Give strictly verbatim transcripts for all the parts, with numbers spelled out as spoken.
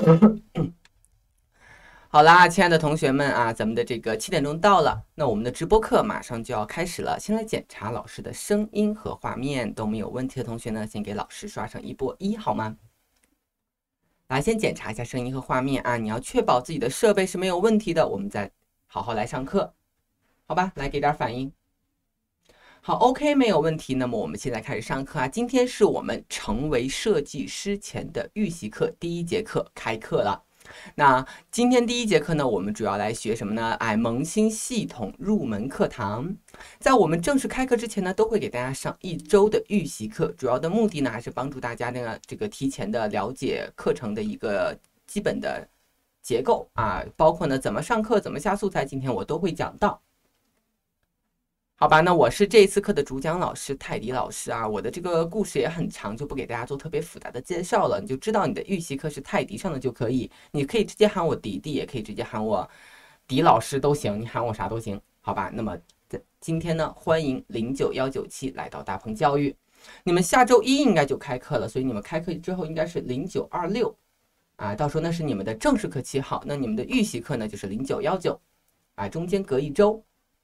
好啦，亲爱的同学们啊，咱们的这个七点钟到了，那我们的直播课马上就要开始了。先来检查老师的声音和画面都没有问题的同学呢，先给老师刷上一波一好吗？来，先检查一下声音和画面啊，你要确保自己的设备是没有问题的，我们再好好来上课，好吧？来给点反应。好 ，OK， 没有问题。那么我们现在开始上课啊。今天是我们成为设计师前的预习课第一节课开课了。那今天第一节课呢，我们主要来学什么呢？哎，萌新系统入门课堂。在我们正式开课之前呢，都会给大家上一周的预习课，主要的目的呢，还是帮助大家呢这个提前的了解课程的一个基本的结构啊，包括呢怎么上课、怎么下素材，今天我都会讲到。好吧，那我是这一次课的主讲老师泰迪老师啊，我的这个故事也很长，就不给大家做特别复杂的介绍了，你就知道你的预习课是泰迪上的就可以，你可以直接喊我迪迪，也可以直接喊我迪老师都行，你喊我啥都行，好吧？那么今天呢，欢迎零九幺九七来到大鹏教育，你们下周一应该就开课了，所以你们开课之后应该是零九二六啊，到时候那是你们的正式课期号，那你们的预习课呢就是零九幺九啊，中间隔一周。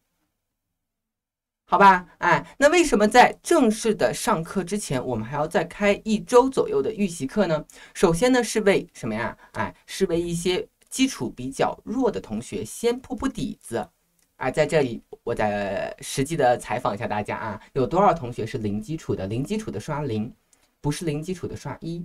好吧，哎，那为什么在正式的上课之前，我们还要再开一周左右的预习课呢？首先呢，是为什么呀？哎，是为一些基础比较弱的同学先铺铺底子。哎，在这里，我再实际的采访一下大家啊，有多少同学是零基础的？零基础的刷零，不是零基础的刷一。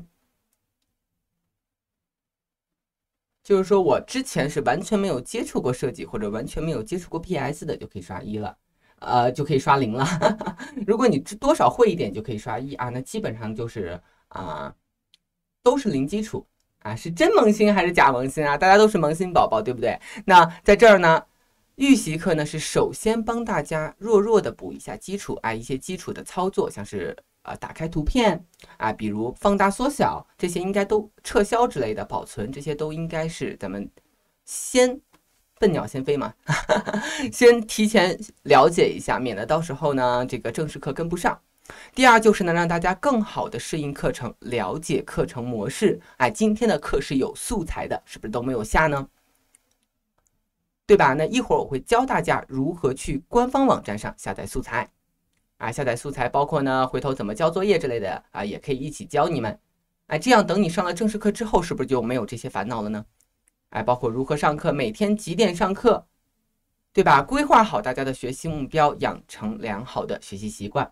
就是说我之前是完全没有接触过设计，或者完全没有接触过 P S 的，就可以刷一了。呃，就可以刷零了。如果你多少会一点，就可以刷一啊。那基本上就是啊、呃，都是零基础啊。是真萌新还是假萌新啊？大家都是萌新宝宝，对不对？那在这儿呢，预习课呢是首先帮大家弱弱的补一下基础啊，一些基础的操作，像是呃打开图片啊，比如放大、缩小这些，应该都撤销之类的，保存这些都应该是咱们先。笨鸟先飞嘛，先提前了解一下，免得到时候呢这个正式课跟不上。第二就是呢，让大家更好的适应课程，了解课程模式。哎，今天的课是有素材的，是不是都没有下呢？对吧？那一会儿我会教大家如何去官方网站上下载素材。啊，下载素材包括呢，回头怎么交作业之类的啊，也可以一起教你们。哎，这样等你上了正式课之后，是不是就没有这些烦恼了呢？哎，包括如何上课，每天几点上课，对吧？规划好大家的学习目标，养成良好的学习习惯。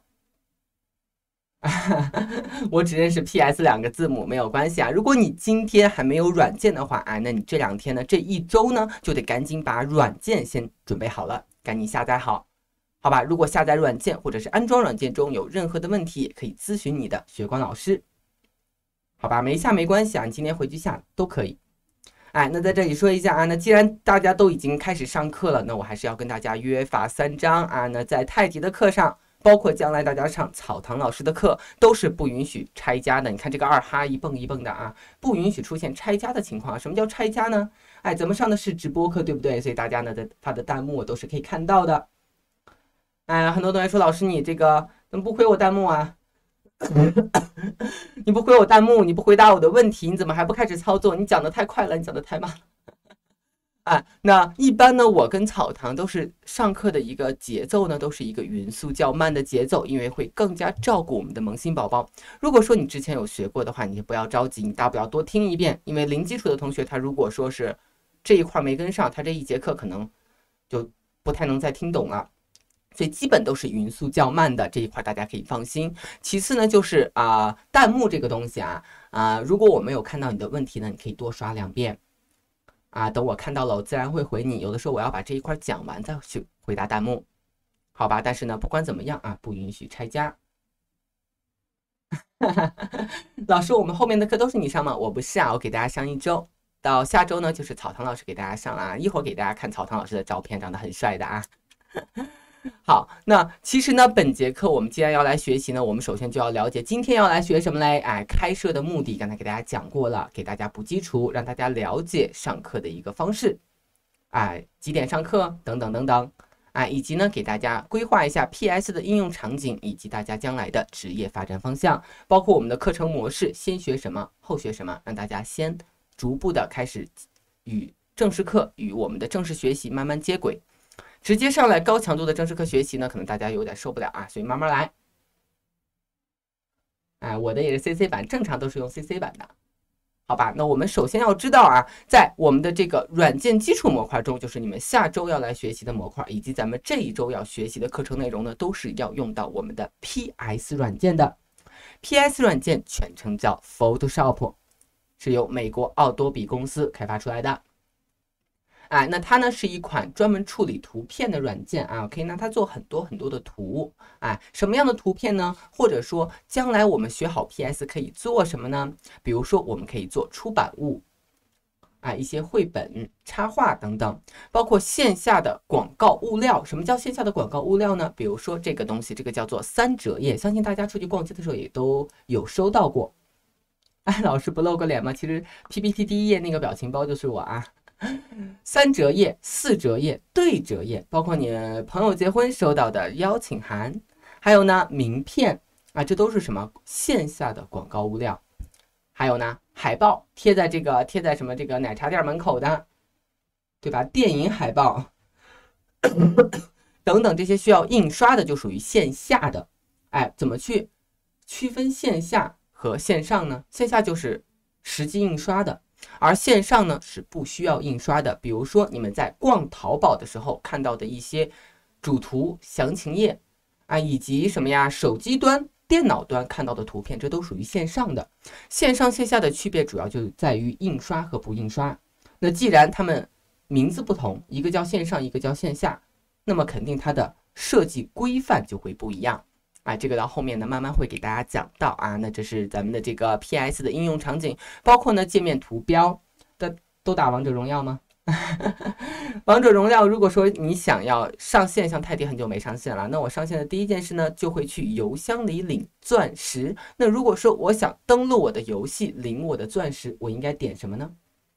我只认识 P S 两个字母，没有关系啊。如果你今天还没有软件的话，哎，那你这两天呢，这一周呢，就得赶紧把软件先准备好了，赶紧下载好，好吧？如果下载软件或者是安装软件中有任何的问题，也可以咨询你的学官老师，好吧？没下没关系啊，你今天回去下都可以。哎，那在这里说一下啊，那既然大家都已经开始上课了，那我还是要跟大家约法三章啊。那在太极的课上，包括将来大家上草堂老师的课，都是不允许拆家的。你看这个二哈一蹦一蹦的啊，不允许出现拆家的情况。什么叫拆家呢？哎，咱们上的是直播课，对不对？所以大家呢在发的弹幕都是可以看到的。哎，很多同学说老师你这个怎么不回我弹幕啊？你不回我弹幕，你不回答我的问题，你怎么还不开始操作？你讲的太快了，你讲的太慢了。哎，那一般呢，我跟草堂都是上课的一个节奏呢，都是一个匀速较慢的节奏，因为会更加照顾我们的萌新宝宝。如果说你之前有学过的话，你就不要着急，你大不了多听一遍。因为零基础的同学，他如果说是这一块没跟上，他这一节课可能就不太能再听懂了。所以基本都是匀速较慢的，这一块大家可以放心。其次呢，就是啊、呃，弹幕这个东西啊啊、呃，如果我没有看到你的问题呢，你可以多刷两遍啊，等我看到了，我自然会回你。有的时候我要把这一块讲完再去回答弹幕，好吧？但是呢，不管怎么样啊，不允许拆家。老师，我们后面的课都是你上吗？我不是啊，我给大家上一周，到下周呢就是草堂老师给大家上啊，一会儿给大家看草堂老师的照片，长得很帅的啊。好，那其实呢，本节课我们既然要来学习呢，我们首先就要了解今天要来学什么嘞？哎，开设的目的刚才给大家讲过了，给大家补基础，让大家了解上课的一个方式，哎，几点上课等等等等，哎，以及呢给大家规划一下 P S 的应用场景，以及大家将来的职业发展方向，包括我们的课程模式，先学什么，后学什么，让大家先逐步的开始与正式课与我们的正式学习慢慢接轨。直接上来高强度的正式课学习呢，可能大家有点受不了啊，所以慢慢来。哎，我的也是 C C 版，正常都是用 C C 版的。好吧，那我们首先要知道啊，在我们的这个软件基础模块中，就是你们下周要来学习的模块，以及咱们这一周要学习的课程内容呢，都是要用到我们的 P S 软件的。P S 软件全称叫 Photoshop， 是由美国奥多比公司开发出来的。哎，那它呢是一款专门处理图片的软件啊，可以拿它做很多很多的图。哎，什么样的图片呢？或者说将来我们学好 P S 可以做什么呢？比如说我们可以做出版物，哎，一些绘本、插画等等，包括线下的广告物料。什么叫线下的广告物料呢？比如说这个东西，这个叫做三折页，相信大家出去逛街的时候也都有收到过。哎，老师不露个脸吗？其实 P P T 第一页那个表情包就是我啊。三折页、四折页、对折页，包括你朋友结婚收到的邀请函，还有呢名片啊，这都是什么线下的广告物料。还有呢海报，贴在这个贴在什么这个奶茶店门口的，对吧？电影海报等等，这些需要印刷的就属于线下的。哎，怎么去区分线下和线上呢？线下就是实际印刷的。而线上呢是不需要印刷的，比如说你们在逛淘宝的时候看到的一些主图、详情页啊，以及什么呀，手机端、电脑端看到的图片，这都属于线上的。线上线下的区别主要就在于印刷和不印刷。那既然它们名字不同，一个叫线上，一个叫线下，那么肯定它的设计规范就会不一样。啊，这个到后面呢，慢慢会给大家讲到啊。那这是咱们的这个 P S 的应用场景，包括呢界面图标的。都打王者荣耀吗？王者荣耀，如果说你想要上线，像泰迪很久没上线了，那我上线的第一件事呢，就会去邮箱里领钻石。那如果说我想登录我的游戏领我的钻石，我应该点什么呢？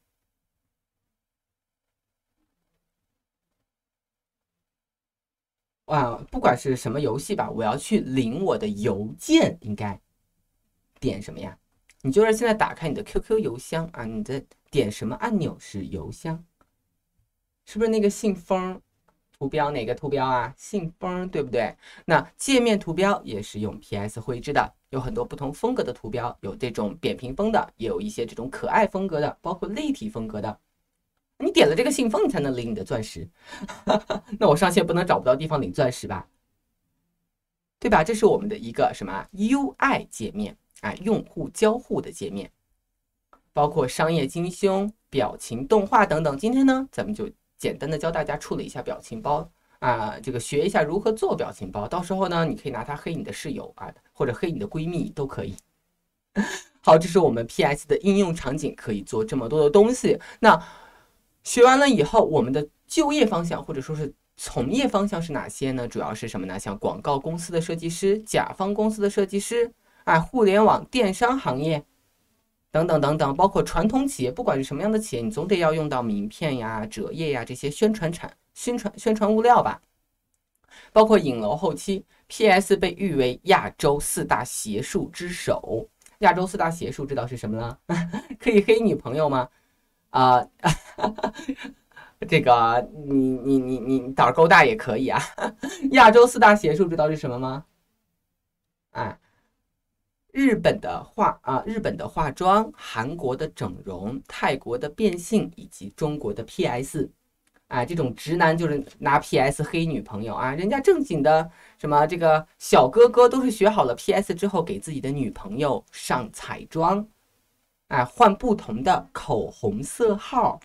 啊，不管是什么游戏吧，我要去领我的邮件，应该点什么呀？你就是现在打开你的 Q Q 邮箱啊，你的点什么按钮是邮箱？是不是那个信封图标？哪个图标啊？信封，对不对？那界面图标也是用 P S 绘制的，有很多不同风格的图标，有这种扁平风的，也有一些这种可爱风格的，包括立体风格的。你点了这个信封，你才能领你的钻石。那我上线不能找不到地方领钻石吧？对吧？这是我们的一个什么 U I 界面啊，用户交互的界面，包括商业金凶、表情动画等等。今天呢，咱们就简单的教大家处理一下表情包啊，这个学一下如何做表情包。到时候呢，你可以拿它黑你的室友啊，或者黑你的闺蜜都可以。好，这是我们 P S 的应用场景，可以做这么多的东西。那学完了以后，我们的就业方向或者说是从业方向是哪些呢？主要是什么呢？像广告公司的设计师、甲方公司的设计师啊，互联网电商行业等等等等，包括传统企业，不管是什么样的企业，你总得要用到名片呀、折页呀这些宣传产、宣传宣传物料吧。包括影楼后期 ，P S 被誉为亚洲四大邪术之首。亚洲四大邪术知道是什么呢？可以黑女朋友吗？啊、呃，这个你你你你胆儿够大也可以啊。亚洲四大邪术知道是什么吗？啊，日本的化啊，日本的化妆，韩国的整容，泰国的变性，以及中国的 P S。啊，这种直男就是拿 P S 黑女朋友啊，人家正经的什么这个小哥哥都是学好了 P S 之后给自己的女朋友上彩妆。哎，换不同的口红色号，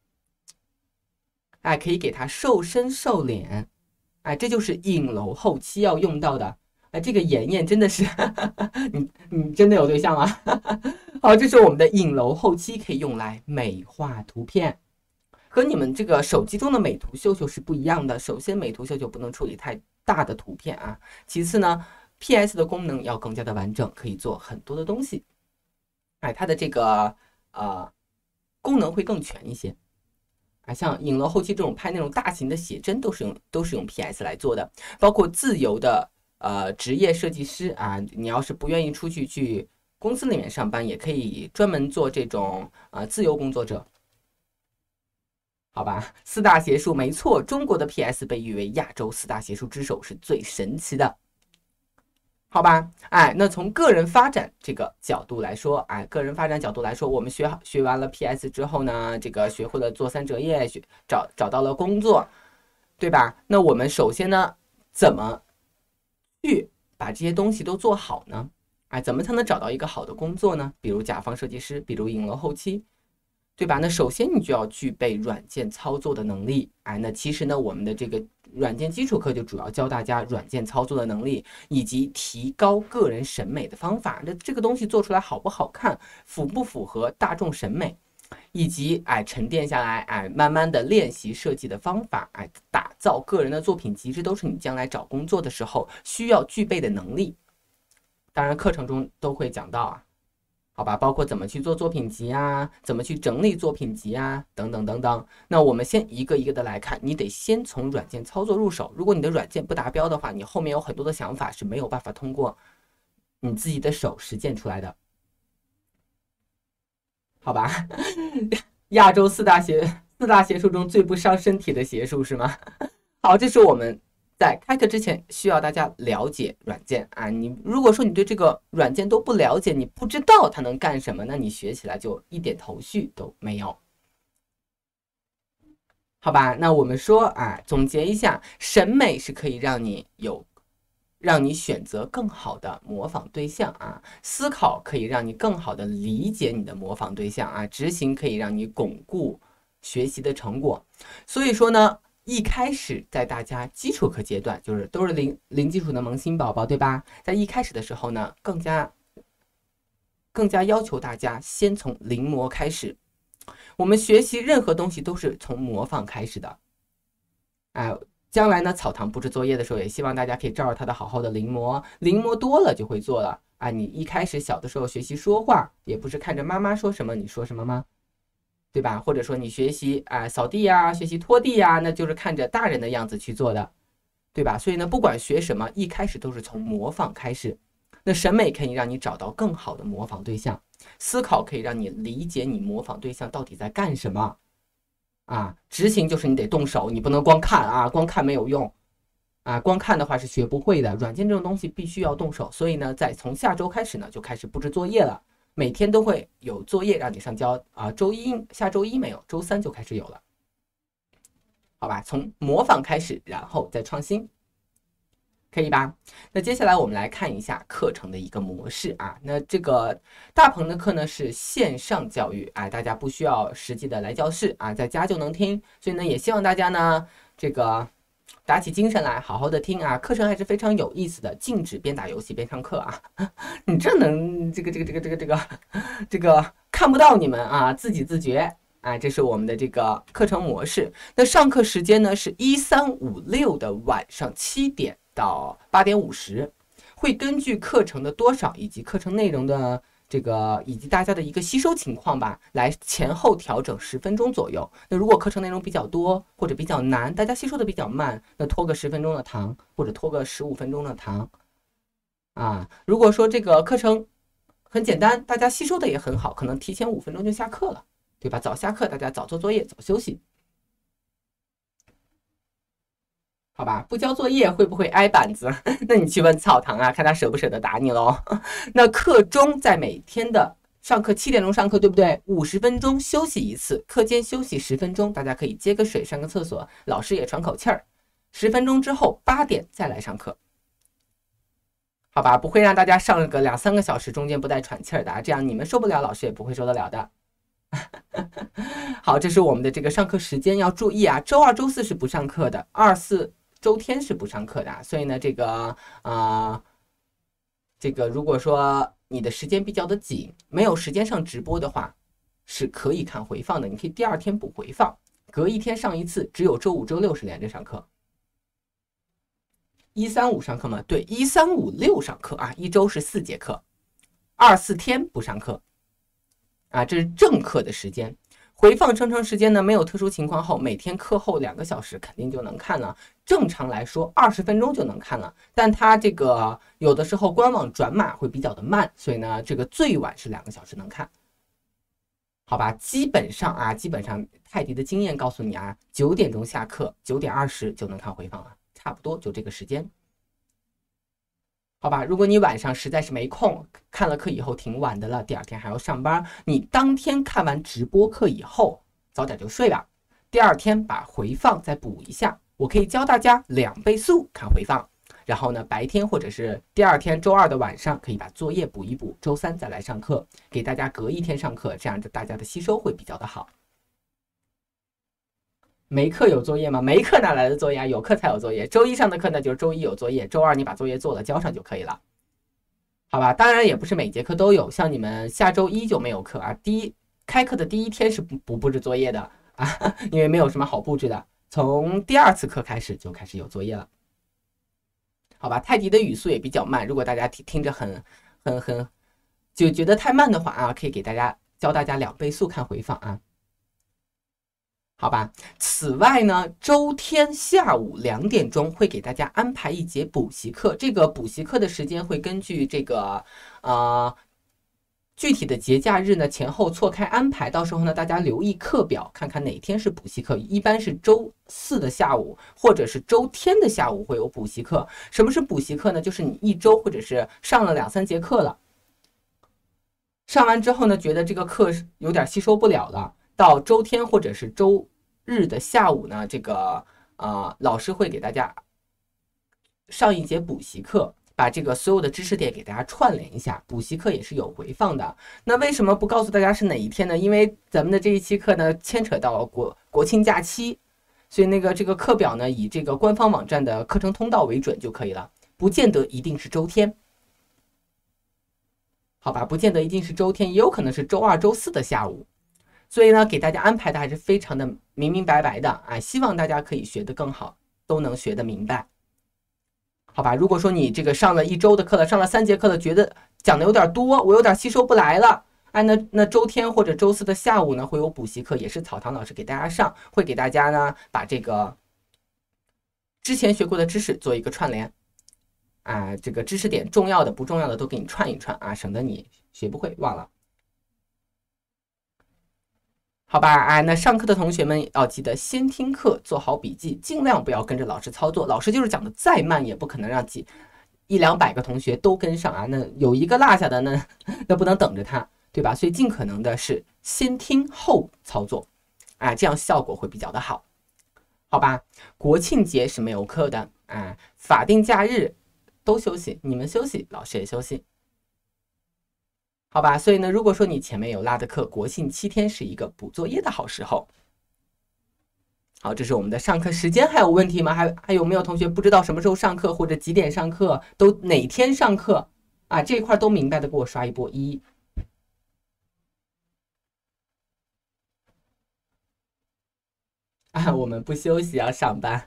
哎，可以给它瘦身瘦脸，哎，这就是影楼后期要用到的。哎，这个妍妍真的是，你你真的有对象吗？好，这是我们的影楼后期可以用来美化图片，和你们这个手机中的美图秀秀是不一样的。首先，美图秀秀不能处理太大的图片啊，其次呢 ，P S 的功能要更加的完整，可以做很多的东西。哎，它的这个呃功能会更全一些。啊，像影楼后期这种拍那种大型的写真，都是用都是用 P S 来做的。包括自由的呃职业设计师啊，你要是不愿意出去去公司里面上班，也可以专门做这种呃自由工作者。好吧，四大邪术没错，中国的 P S 被誉为亚洲四大邪术之首，是最神奇的。好吧，哎，那从个人发展这个角度来说，哎，个人发展角度来说，我们学好学完了 P S 之后呢，这个学会了做三折页，学找找到了工作，对吧？那我们首先呢，怎么去把这些东西都做好呢？哎，怎么才能找到一个好的工作呢？比如甲方设计师，比如影楼后期，对吧？那首先你就要具备软件操作的能力。哎，那其实呢，我们的这个软件基础课就主要教大家软件操作的能力，以及提高个人审美的方法。那这个东西做出来好不好看，符不符合大众审美，以及哎沉淀下来，哎慢慢的练习设计的方法，哎打造个人的作品集，这都是你将来找工作的时候需要具备的能力。当然，课程中都会讲到啊。好吧，包括怎么去做作品集啊，怎么去整理作品集啊，等等等等。那我们先一个一个的来看，你得先从软件操作入手。如果你的软件不达标的话，你后面有很多的想法是没有办法通过你自己的手实践出来的。好吧，亚洲四大邪四大邪术中最不伤身体的邪术是吗？好，这是我们在开课之前需要大家了解软件啊。你如果说你对这个软件都不了解，你不知道它能干什么，那你学起来就一点头绪都没有。好吧，那我们说啊，总结一下，审美是可以让你有让你选择更好的模仿对象啊，思考可以让你更好的理解你的模仿对象啊，执行可以让你巩固学习的成果。所以说呢，一开始在大家基础课阶段，就是都是零零基础的萌新宝宝，对吧？在一开始的时候呢，更加更加要求大家先从临摹开始。我们学习任何东西都是从模仿开始的，哎。将来呢，草堂布置作业的时候，也希望大家可以照着它的好好的临摹，临摹多了就会做了啊。你一开始小的时候学习说话，也不是看着妈妈说什么你说什么吗？对吧？或者说你学习啊、呃、扫地呀、啊，学习拖地呀、啊，那就是看着大人的样子去做的，对吧？所以呢，不管学什么，一开始都是从模仿开始。那审美可以让你找到更好的模仿对象，思考可以让你理解你模仿对象到底在干什么。啊，执行就是你得动手，你不能光看啊，光看没有用啊，光看的话是学不会的。软件这种东西必须要动手，所以呢，在从下周开始呢，就开始布置作业了，每天都会有作业让你上交啊。周一下周一没有，周三就开始有了，好吧？从模仿开始，然后再创新。可以吧？那接下来我们来看一下课程的一个模式啊。那这个大鹏的课呢是线上教育啊，大家不需要实际的来教室啊，在家就能听。所以呢，也希望大家呢这个打起精神来，好好的听啊。课程还是非常有意思的，禁止边打游戏边上课啊。你这能这个这个这个这个这个这个看不到你们啊，自己自觉。啊，这是我们的这个课程模式。那上课时间呢是一三五六的晚上七点到八点五十，会根据课程的多少以及课程内容的这个以及大家的一个吸收情况吧，来前后调整十分钟左右。那如果课程内容比较多或者比较难，大家吸收的比较慢，那拖个十分钟的堂或者拖个十五分钟的堂。啊，如果说这个课程很简单，大家吸收的也很好，可能提前五分钟就下课了。对吧？早下课，大家早做作业，早休息，好吧？不交作业会不会挨板子？那你去问草堂啊，看他舍不舍得打你喽。那课中在每天的上课七点钟上课，对不对？五十分钟休息一次，课间休息十分钟，大家可以接个水，上个厕所，老师也喘口气儿。十分钟之后八点再来上课，好吧？不会让大家上个两三个小时，中间不带喘气儿的啊，这样你们受不了，老师也不会受得了的。好，这是我们的这个上课时间，要注意啊，周二、周四是不上课的，二四周天是不上课的，所以呢，这个啊、呃，这个如果说你的时间比较的紧，没有时间上直播的话，是可以看回放的，你可以第二天补回放，隔一天上一次，只有周五、周六是连着上课。一三五上课吗？对，一三五六上课啊，一周是四节课，二四天不上课。啊，这是正课的时间， 回放生成时间呢，没有特殊情况后，每天课后两个小时肯定就能看了。正常来说，二十分钟就能看了，但它这个有的时候官网转码会比较的慢，所以呢，这个最晚是两个小时能看。好吧，基本上啊，基本上泰迪的经验告诉你啊，九点钟下课，九点二十就能看回放了，差不多就这个时间。好吧，如果你晚上实在是没空，看了课以后挺晚的了，第二天还要上班，你当天看完直播课以后，早点就睡吧。第二天把回放再补一下，我可以教大家两倍速看回放。然后呢，白天或者是第二天周二的晚上，可以把作业补一补，周三再来上课，给大家隔一天上课，这样子大家的吸收会比较的好。没课有作业吗？没课哪来的作业啊？有课才有作业。周一上的课呢，就是周一有作业，周二你把作业做了交上就可以了，好吧？当然也不是每节课都有，像你们下周一就没有课啊。第一开课的第一天是不不布置作业的啊，因为没有什么好布置的。从第二次课开始就开始有作业了，好吧？泰迪的语速也比较慢，如果大家听听着很很很就觉得太慢的话啊，可以给大家教大家两倍速看回放啊。好吧，此外呢，周天下午两点钟会给大家安排一节补习课。这个补习课的时间会根据这个呃具体的节假日呢前后错开安排。到时候呢，大家留意课表，看看哪天是补习课。一般是周四的下午或者是周天的下午会有补习课。什么是补习课呢？就是你一周或者是上了两三节课了，上完之后呢，觉得这个课有点吸收不了了。到周天或者是周日的下午呢，这个呃老师会给大家上一节补习课，把这个所有的知识点给大家串联一下。补习课也是有回放的。那为什么不告诉大家是哪一天呢？因为咱们的这一期课呢牵扯到国国庆假期，所以那个这个课表呢以这个官方网站的课程通道为准就可以了，不见得一定是周天。好吧，不见得一定是周天，也有可能是周二、周四的下午。所以呢，给大家安排的还是非常的明明白白的啊，希望大家可以学得更好，都能学得明白，好吧？如果说你这个上了一周的课了，上了三节课了，觉得讲的有点多，我有点吸收不来了，哎，那那周天或者周四的下午呢，会有补习课，也是草堂老师给大家上，会给大家呢把这个之前学过的知识做一个串联啊，这个知识点重要的不重要的都给你串一串啊，省得你学不会忘了。好吧，哎，那上课的同学们要记得先听课，做好笔记，尽量不要跟着老师操作。老师就是讲的再慢，也不可能让几一两百个同学都跟上啊。那有一个落下的，那那不能等着他，对吧？所以尽可能的是先听后操作，啊，这样效果会比较的好。好吧，国庆节是没有课的，啊，法定假日都休息，你们休息，老师也休息。好吧，所以呢，如果说你前面有落的课，国庆七天是一个补作业的好时候。好，这是我们的上课时间，还有问题吗？还还有没有同学不知道什么时候上课或者几点上课，都哪天上课啊？这一块都明白的，给我刷一波一。啊，我们不休息要上班，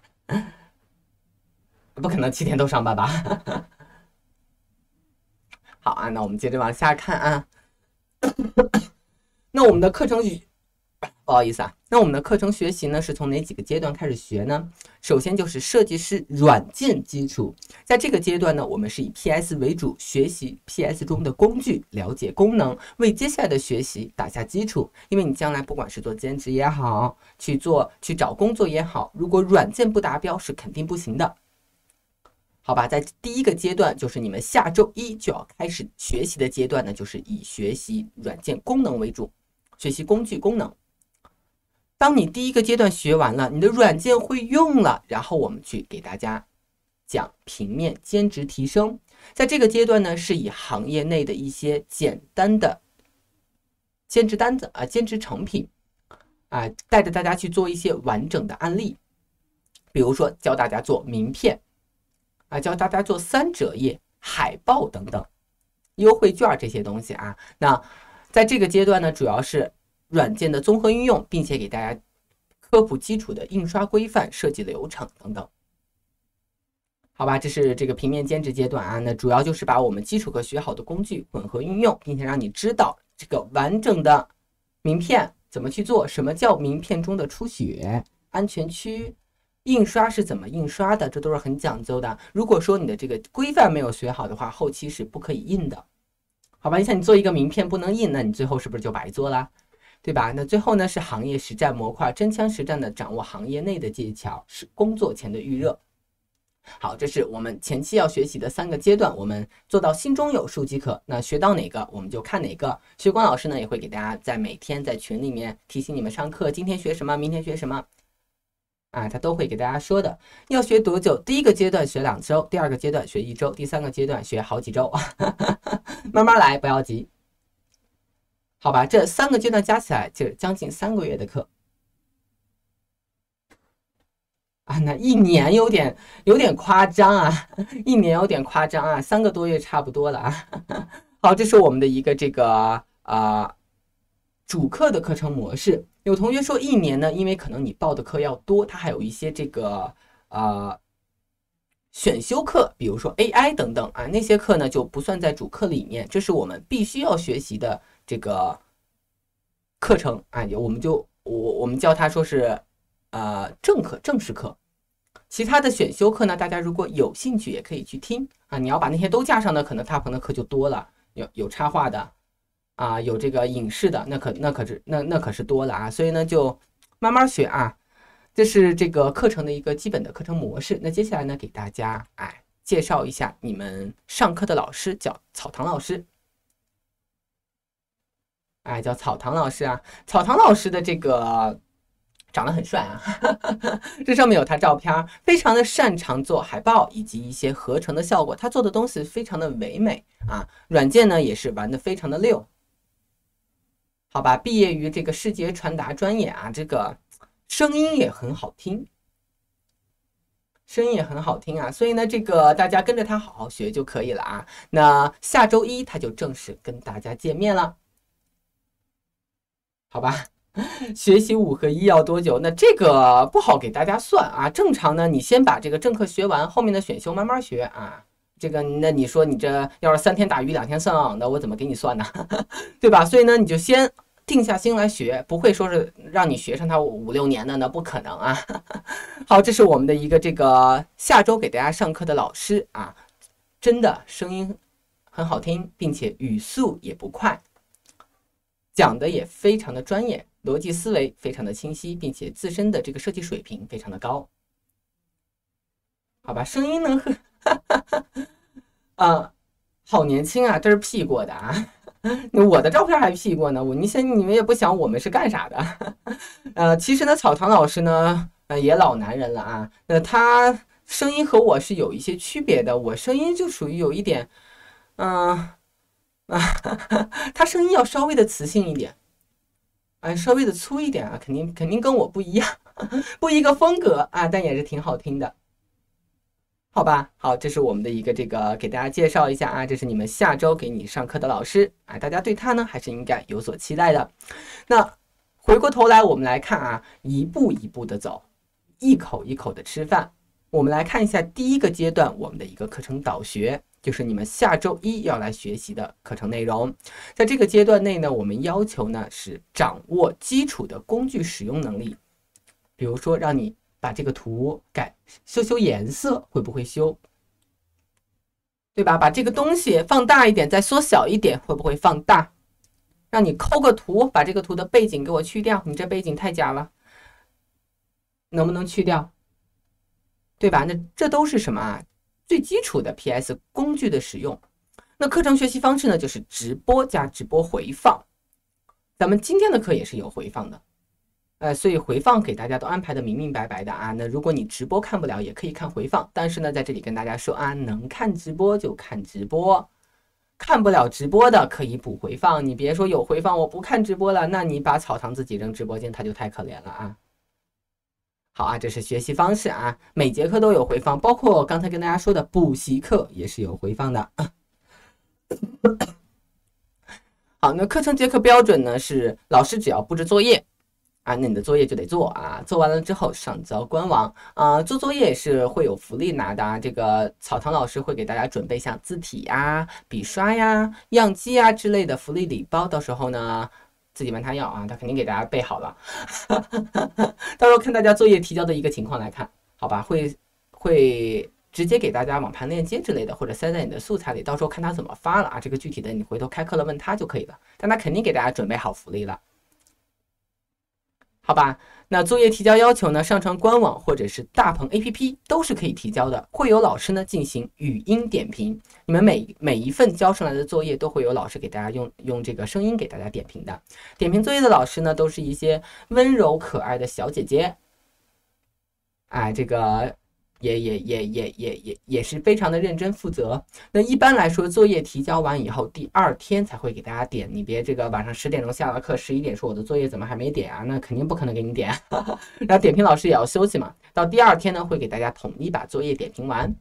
不可能七天都上班吧？好啊，那我们接着往下看啊。那我们的课程语，不好意思啊，那我们的课程学习呢，是从哪几个阶段开始学呢？首先就是设计师软件基础，在这个阶段呢，我们是以 P S 为主，学习 P S 中的工具，了解功能，为接下来的学习打下基础。因为你将来不管是做兼职也好，去做去找工作也好，如果软件不达标，是肯定不行的。好吧，在第一个阶段，就是你们下周一就要开始学习的阶段呢，就是以学习软件功能为主，学习工具功能。当你第一个阶段学完了，你的软件会用了，然后我们去给大家讲平面兼职提升。在这个阶段呢，是以行业内的一些简单的兼职单子啊、兼职成品啊，带着大家去做一些完整的案例，比如说教大家做名片。啊，教大家做三折页、海报等等，优惠券这些东西啊。那在这个阶段呢，主要是软件的综合运用，并且给大家科普基础的印刷规范、设计流程等等。好吧，这是这个平面兼职阶段啊。那主要就是把我们基础课学好的工具混合运用，并且让你知道这个完整的名片怎么去做？什么叫名片中的出血？安全区？印刷是怎么印刷的？这都是很讲究的。如果说你的这个规范没有学好的话，后期是不可以印的，好吧？你像你做一个名片不能印，那你最后是不是就白做了？对吧？那最后呢是行业实战模块，真枪实战的掌握行业内的技巧，是工作前的预热。好，这是我们前期要学习的三个阶段，我们做到心中有数即可。那学到哪个我们就看哪个。学光老师呢也会给大家在每天在群里面提醒你们上课，今天学什么，明天学什么，啊，他都会给大家说的。要学多久？第一个阶段学两周，第二个阶段学一周，第三个阶段学好几周，慢慢来，不要急。好吧，这三个阶段加起来就是将近三个月的课啊，那一年有点有点夸张啊，一年有点夸张啊，三个多月差不多了啊。好，这是我们的一个这个啊、呃、主课的课程模式。有同学说一年呢，因为可能你报的课要多，它还有一些这个呃选修课，比如说 A I 等等啊，那些课呢就不算在主课里面，这是我们必须要学习的这个课程啊，我们就我我们叫它说是呃正课正式课。其他的选修课呢，大家如果有兴趣也可以去听啊。你要把那些都加上呢，可能大鹏的课就多了，有有插画的啊，有这个影视的，那可那可是那那可是多了啊。所以呢，就慢慢学啊。这是这个课程的一个基本的课程模式。那接下来呢，给大家哎介绍一下你们上课的老师，叫草堂老师。哎，叫草堂老师啊。草堂老师的这个长得很帅啊，这上面有他照片，非常的擅长做海报以及一些合成的效果，他做的东西非常的唯美啊，软件呢也是玩的非常的溜。好吧，毕业于这个视觉传达专业啊，这个声音也很好听，声音也很好听啊，所以呢，这个大家跟着他好好学就可以了啊。那下周一他就正式跟大家见面了，好吧？学习五合一要多久？那这个不好给大家算啊。正常呢，你先把这个正课学完，后面的选修慢慢学啊。这个，那你说你这要是三天打鱼两天晒网的，我怎么给你算呢？对吧？所以呢，你就先定下心来学，不会说是让你学上它五六年的，那不可能啊。好，这是我们的一个这个下周给大家上课的老师啊，真的声音很好听，并且语速也不快，讲的也非常的专业。逻辑思维非常的清晰，并且自身的这个设计水平非常的高，好吧？声音能和，啊，好年轻啊，这是 P 过的啊，我的照片还 P 过呢。我你想你们也不想我们是干啥的？呃，其实呢，草堂老师呢，呃，也老男人了啊，那他声音和我是有一些区别的，我声音就属于有一点，嗯、呃、啊，他声音要稍微的磁性一点。哎，稍微的粗一点啊，肯定肯定跟我不一样，不一个风格啊，但也是挺好听的，好吧？好，这是我们的一个这个给大家介绍一下啊，这是你们下周给你上课的老师啊，大家对他呢还是应该有所期待的。那回过头来我们来看啊，一步一步的走，一口一口的吃饭。我们来看一下第一个阶段我们的一个课程导学。就是你们下周一要来学习的课程内容，在这个阶段内呢，我们要求呢是掌握基础的工具使用能力，比如说让你把这个图改修修颜色，会不会修？对吧？把这个东西放大一点，再缩小一点，会不会放大？让你抠个图，把这个图的背景给我去掉，你这背景太假了，能不能去掉？对吧？那这都是什么啊？最基础的 P S 工具的使用。那课程学习方式呢，就是直播加直播回放。咱们今天的课也是有回放的，呃，所以回放给大家都安排的明明白白的啊。那如果你直播看不了，也可以看回放。但是呢，在这里跟大家说啊，能看直播就看直播，看不了直播的可以补回放。你别说有回放我不看直播了，那你把草堂自己扔直播间，他就太可怜了啊。好啊，这是学习方式啊，每节课都有回放，包括刚才跟大家说的补习课也是有回放的。好，那课程结课标准呢是老师只要布置作业啊，那你的作业就得做啊，做完了之后上交官网啊，做作业也是会有福利拿的啊。这个草堂老师会给大家准备像字体呀、笔刷呀、样机呀之类的福利礼包，到时候呢。 自己问他要啊，他肯定给大家备好了。到时候看大家作业提交的一个情况来看，好吧，会会直接给大家网盘链接之类的，或者塞在你的素材里，到时候看他怎么发了啊。这个具体的你回头开课了问他就可以了，但他肯定给大家准备好福利了，好吧？那作业提交要求呢，上传官网或者是大鹏 A P P 都是可以提交的，会有老师呢进行语音点评。你们每每一份交上来的作业都会有老师给大家用用这个声音给大家点评的。点评作业的老师呢，都是一些温柔可爱的小姐姐，哎，这个也也也也也也也是非常的认真负责。那一般来说，作业提交完以后，第二天才会给大家点。你别这个晚上十点钟下了课，十一点说我的作业怎么还没点啊？那肯定不可能给你点。然后点评老师也要休息嘛。到第二天呢，会给大家统一把作业点评完，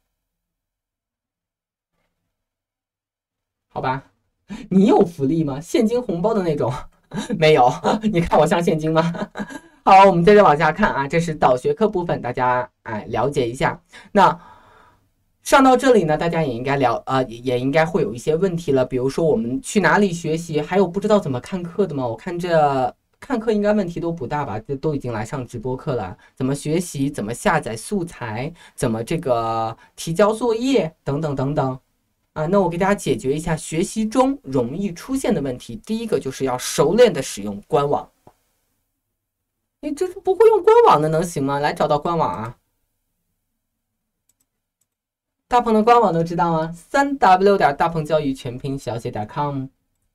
好吧？你有福利吗？现金红包的那种？没有。你看我像现金吗？好，我们接着往下看啊，这是导学课部分，大家哎了解一下。那上到这里呢，大家也应该了呃也应该会有一些问题了，比如说我们去哪里学习，还有不知道怎么看课的吗？我看这看课应该问题都不大吧，这都已经来上直播课了，怎么学习，怎么下载素材，怎么这个提交作业等等等等啊。那我给大家解决一下学习中容易出现的问题。第一个就是要熟练的使用官网。你这是不会用官网的能行吗？来找到官网啊，大鹏的官网都知道吗？三 w 点大鹏教育全拼小写点 com，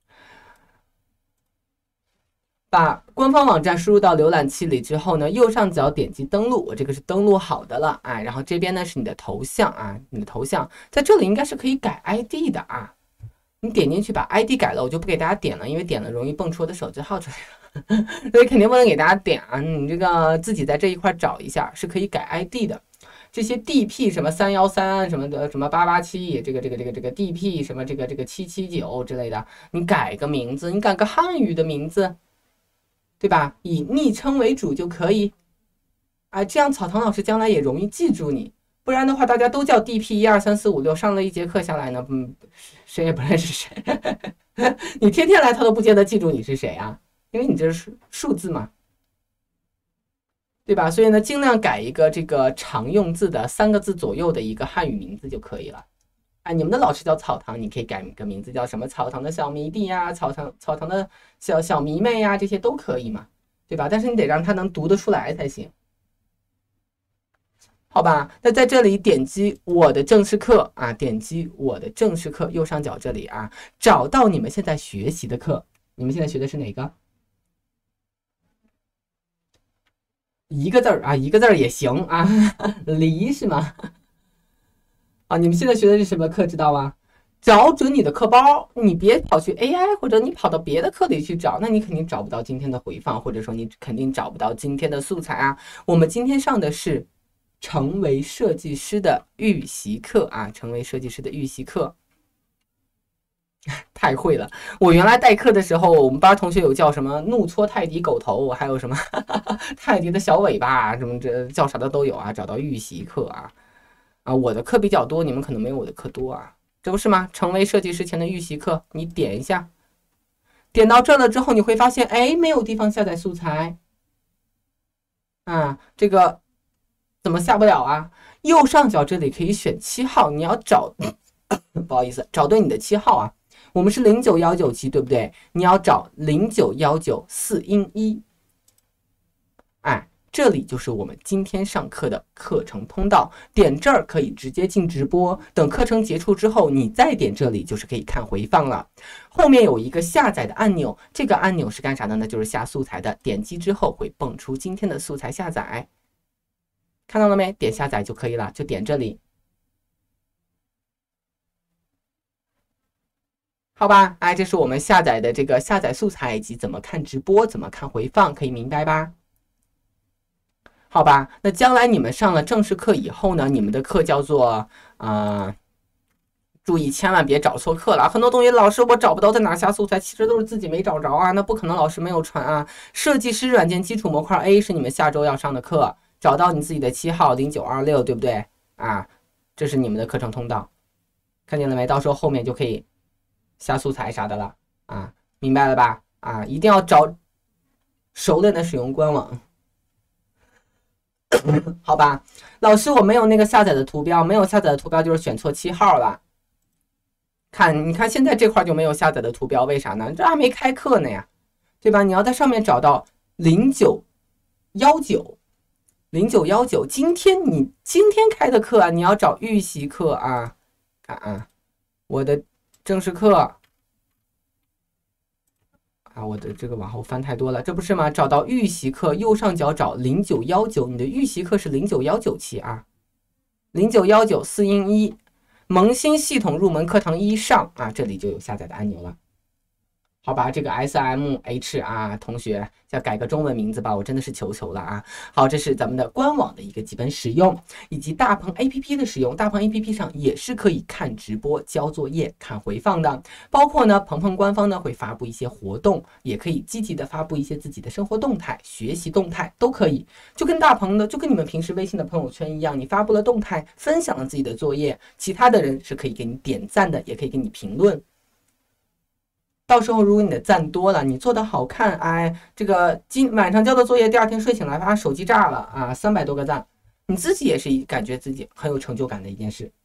把官方网站输入到浏览器里之后呢，右上角点击登录，我这个是登录好的了，哎，然后这边呢是你的头像啊，你的头像在这里应该是可以改 I D 的啊，你点进去把 I D 改了，我就不给大家点了，因为点了容易蹦出我的手机号出来了。所以肯定不能给大家点啊！你这个自己在这一块找一下，是可以改 I D 的。这些 D P 什么三一三什么的，什么八八七，这个这个这个这个 D P 什么这个这个七七九之类的，你改个名字，你改个汉语的名字，对吧？以昵称为主就可以。啊，这样草堂老师将来也容易记住你。不然的话，大家都叫 D P 一二三四五六，上了一节课下来呢，嗯，谁也不认识谁。你天天来，他都不见得记住你是谁啊。因为你这是数字嘛，对吧？所以呢，尽量改一个这个常用字的三个字左右的一个汉语名字就可以了。哎，你们的老师叫草堂，你可以改个名字叫什么草堂的小迷弟呀，草堂草堂的小小迷妹呀，这些都可以嘛，对吧？但是你得让他能读得出来才行，好吧？那在这里点击我的正式课啊，点击我的正式课右上角这里啊，找到你们现在学习的课，你们现在学的是哪个？一个字儿啊，一个字儿也行啊，离是吗？啊，你们现在学的是什么课，知道吗？找准你的课包，你别跑去 A I， 或者你跑到别的课里去找，那你肯定找不到今天的回放，或者说你肯定找不到今天的素材啊。我们今天上的是成为设计师的预习课啊，成为设计师的预习课。太会了！我原来代课的时候，我们班同学有叫什么怒搓泰迪狗头，还有什么泰迪的小尾巴，什么这叫啥的都有啊。找到预习课啊，啊，我的课比较多，你们可能没有我的课多啊，这不是吗？成为设计师前的预习课，你点一下，点到这了之后，你会发现，哎，没有地方下载素材啊，这个怎么下不了啊？右上角这里可以选七号，你要找，不好意思，找对你的七号啊。我们是零九一九七，对不对？你要找零九一九四音一，哎，这里就是我们今天上课的课程通道。点这儿可以直接进直播，等课程结束之后，你再点这里就是可以看回放了。后面有一个下载的按钮，这个按钮是干啥的呢？就是下素材的。点击之后会蹦出今天的素材下载，看到了没？点下载就可以了，就点这里。好吧，哎，这是我们下载的这个下载素材以及怎么看直播、怎么看回放，可以明白吧？好吧，那将来你们上了正式课以后呢，你们的课叫做呃，注意千万别找错课了。很多同学，老师我找不到在哪下素材，其实都是自己没找着啊，那不可能，老师没有传啊。设计师软件基础模块 A 是你们下周要上的课，找到你自己的七号零九二六，对不对啊？这是你们的课程通道，看见了没？到时候后面就可以下素材啥的了啊，明白了吧？ 啊，一定要找熟练的使用官网。好吧，老师我没有那个下载的图标，没有下载的图标就是选错七号了。看，你看现在这块就没有下载的图标，为啥呢？这还没开课呢呀，对吧？你要在上面找到零九幺九零九幺九，今天你今天开的课啊，你要找预习课啊，看啊，我的正式课。啊，我的这个往后翻太多了，这不是吗？找到预习课，右上角找零九幺九，你的预习课是零九幺九期啊，零九幺九四音一，萌新系统入门课堂一上啊，这里就有下载的按钮了。好吧，这个 S M H 啊，同学要改个中文名字吧，我真的是求求了啊！好，这是咱们的官网的一个基本使用，以及大鹏 A P P 的使用。大鹏 A P P 上也是可以看直播、交作业、看回放的，包括呢，鹏鹏官方呢会发布一些活动，也可以积极的发布一些自己的生活动态、学习动态都可以。就跟大鹏的，就跟你们平时微信的朋友圈一样，你发布了动态，分享了自己的作业，其他的人是可以给你点赞的，也可以给你评论。到时候如果你的赞多了，你做的好看，哎，这个今晚上交的作业，第二天睡醒来发手机炸了啊，三百多个赞，你自己也是感觉自己很有成就感的一件事。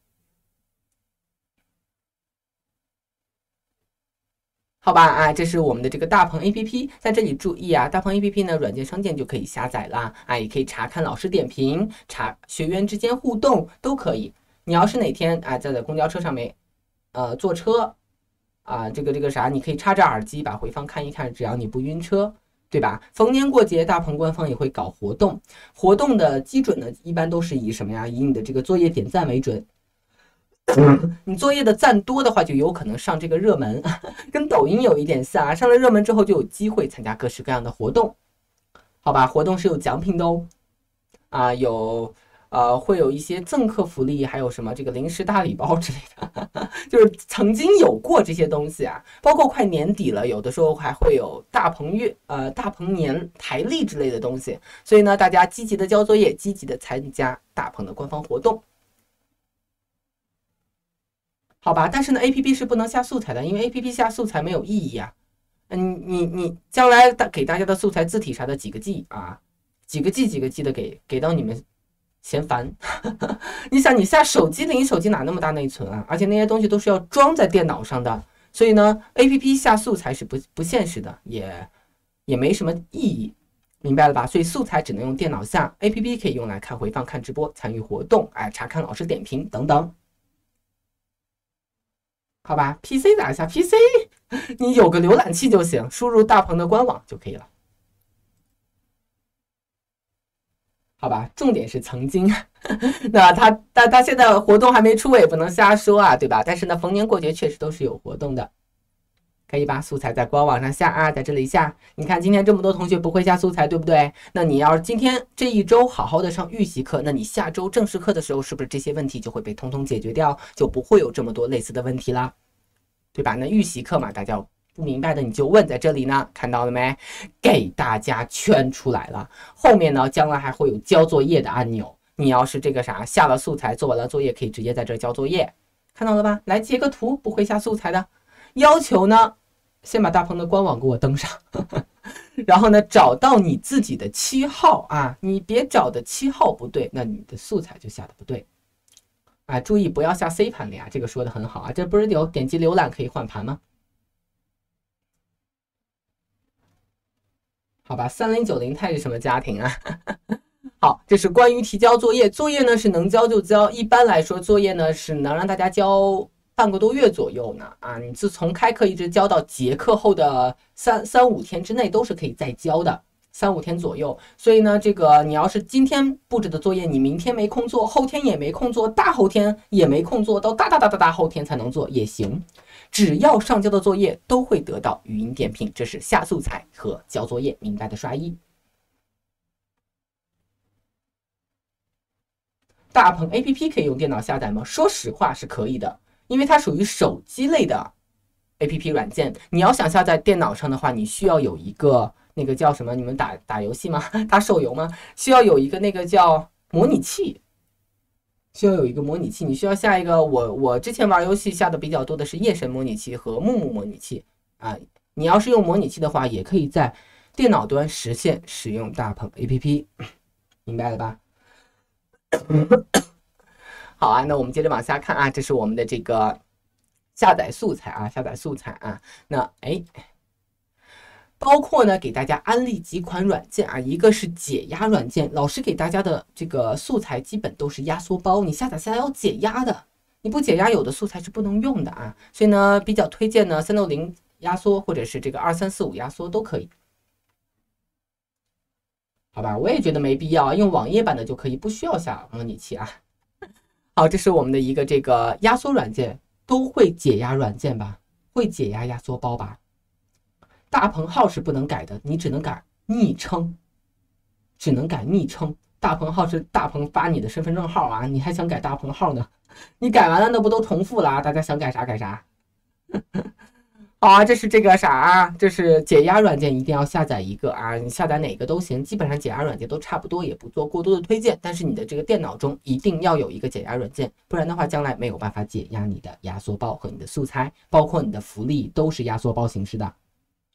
好吧，啊，这是我们的这个大鹏 A P P， 在这里注意啊，大鹏 A P P 呢，软件商店就可以下载啦，啊，也可以查看老师点评，查学员之间互动都可以。你要是哪天啊，在公交车上面，呃，坐车。啊，这个这个啥，你可以插着耳机把回放看一看，只要你不晕车，对吧？逢年过节，大鹏官方也会搞活动，活动的基准呢，一般都是以什么呀？以你的这个作业点赞为准。你作业的赞多的话，就有可能上这个热门，跟抖音有一点像啊。上了热门之后，就有机会参加各式各样的活动，好吧？活动是有奖品的哦，啊，有。呃，会有一些赠课福利，还有什么这个零食大礼包之类的，就是曾经有过这些东西啊。包括快年底了，有的时候还会有大鹏月、呃大鹏年台历之类的东西。所以呢，大家积极的交作业，积极的参加大鹏的官方活动，好吧？但是呢 ，A P P 是不能下素材的，因为 A P P 下素材没有意义啊。嗯，你你将来给大家的素材字体啥的几个 G 啊，几个 G 几个 G 的给给到你们。嫌烦，你想你下手机里，你手机哪那么大内存啊？而且那些东西都是要装在电脑上的，所以呢 ，A P P 下素材是不不现实的，也也没什么意义，明白了吧？所以素材只能用电脑下 ，A P P 可以用来看回放、看直播、参与活动，哎，查看老师点评等等，好吧 ？P C 咋下 ？P C 你有个浏览器就行，输入大鹏的官网就可以了。好吧，重点是曾经，那他他他现在活动还没出，我也不能瞎说啊，对吧？但是呢，逢年过节确实都是有活动的，可以把素材在官网上下啊，在这里下。你看今天这么多同学不会下素材，对不对？那你要是今天这一周好好的上预习课，那你下周正式课的时候，是不是这些问题就会被通通解决掉，就不会有这么多类似的问题啦，对吧？那预习课嘛，大家不明白的你就问，在这里呢，看到了没？给大家圈出来了。后面呢，将来还会有交作业的按钮。你要是这个啥下了素材，做完了作业，可以直接在这交作业，看到了吧？来截个图，不会下素材的。要求呢，先把大鹏的官网给我登上，然后呢，找到你自己的七号啊，你别找的七号不对，那你的素材就下的不对。啊，注意不要下 C 盘的呀，这个说的很好啊，这不是有点击浏览可以换盘吗？好吧，三零九零钛是什么家庭啊？好，这是关于提交作业，作业呢是能交就交，一般来说作业呢是能让大家交半个多月左右呢。啊，你自从开课一直交到结课后的三三五天之内都是可以再交的，三五天左右。所以呢，这个你要是今天布置的作业，你明天没空做，后天也没空做，大后天也没空做，到大大大大大后天才能做也行。只要上交的作业都会得到语音点评，这是下素材和交作业，明白的刷一。大鹏 A P P 可以用电脑下载吗？说实话是可以的，因为它属于手机类的 A P P 软件。你要想下载电脑上的话，你需要有一个那个叫什么？你们打打游戏吗？打手游吗？需要有一个那个叫模拟器。需要有一个模拟器，你需要下一个。我我之前玩游戏下的比较多的是夜神模拟器和木木模拟器啊， 你要是用模拟器的话，也可以在电脑端实现使用大鹏 A P P， 明白了吧？好啊，那我们接着往下看啊，这是我们的这个下载素材啊，下载素材啊。那哎，包括呢给大家安利几款软件啊，一个是解压软件，老师给大家的这个素材基本都是压缩包，你下载下来要解压的，你不解压有的素材是不能用的啊。所以呢，比较推荐呢三六零压缩或者是这个二三四五压缩都可以。好吧，我也觉得没必要，用网页版的就可以，不需要下模拟器啊。好，这是我们的一个这个压缩软件，都会解压软件吧？会解压压缩包吧？大鹏号是不能改的，你只能改昵称，只能改昵称。大鹏号是大鹏发你的身份证号啊，你还想改大鹏号呢？你改完了那不都重复了啊？大家想改啥改啥。好啊，这是这个啥啊？这是解压软件，一定要下载一个啊！你下载哪个都行，基本上解压软件都差不多，也不做过多的推荐。但是你的这个电脑中一定要有一个解压软件，不然的话，将来没有办法解压你的压缩包和你的素材，包括你的福利都是压缩包形式的。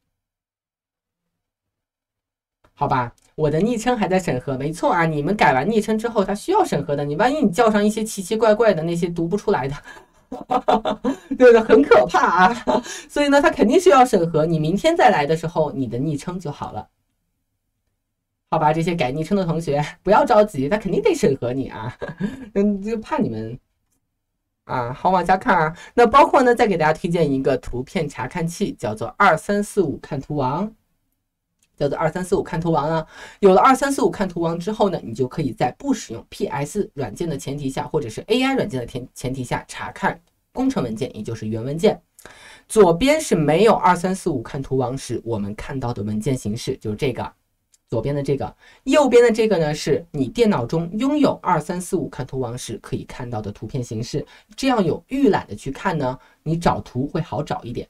好吧，我的昵称还在审核，没错啊。你们改完昵称之后，它需要审核的。你万一你叫上一些奇奇怪怪的那些读不出来的。对的，很可怕啊！所以呢，它肯定是要审核。你明天再来的时候，你的昵称就好了，好吧？这些改昵称的同学不要着急，他肯定得审核你啊！嗯，就怕你们啊。好，往下看啊。那包括呢，再给大家推荐一个图片查看器，叫做二三四五看图王。叫做二三四五看图王啊，有了二三四五看图王之后呢，你就可以在不使用 P S 软件的前提下，或者是 A I 软件的前前提下查看工程文件，也就是原文件。左边是没有二三四五看图王时我们看到的文件形式，就是这个，左边的这个，右边的这个呢，是你电脑中拥有二三四五看图王时可以看到的图片形式。这样有预览的去看呢，你找图会好找一点。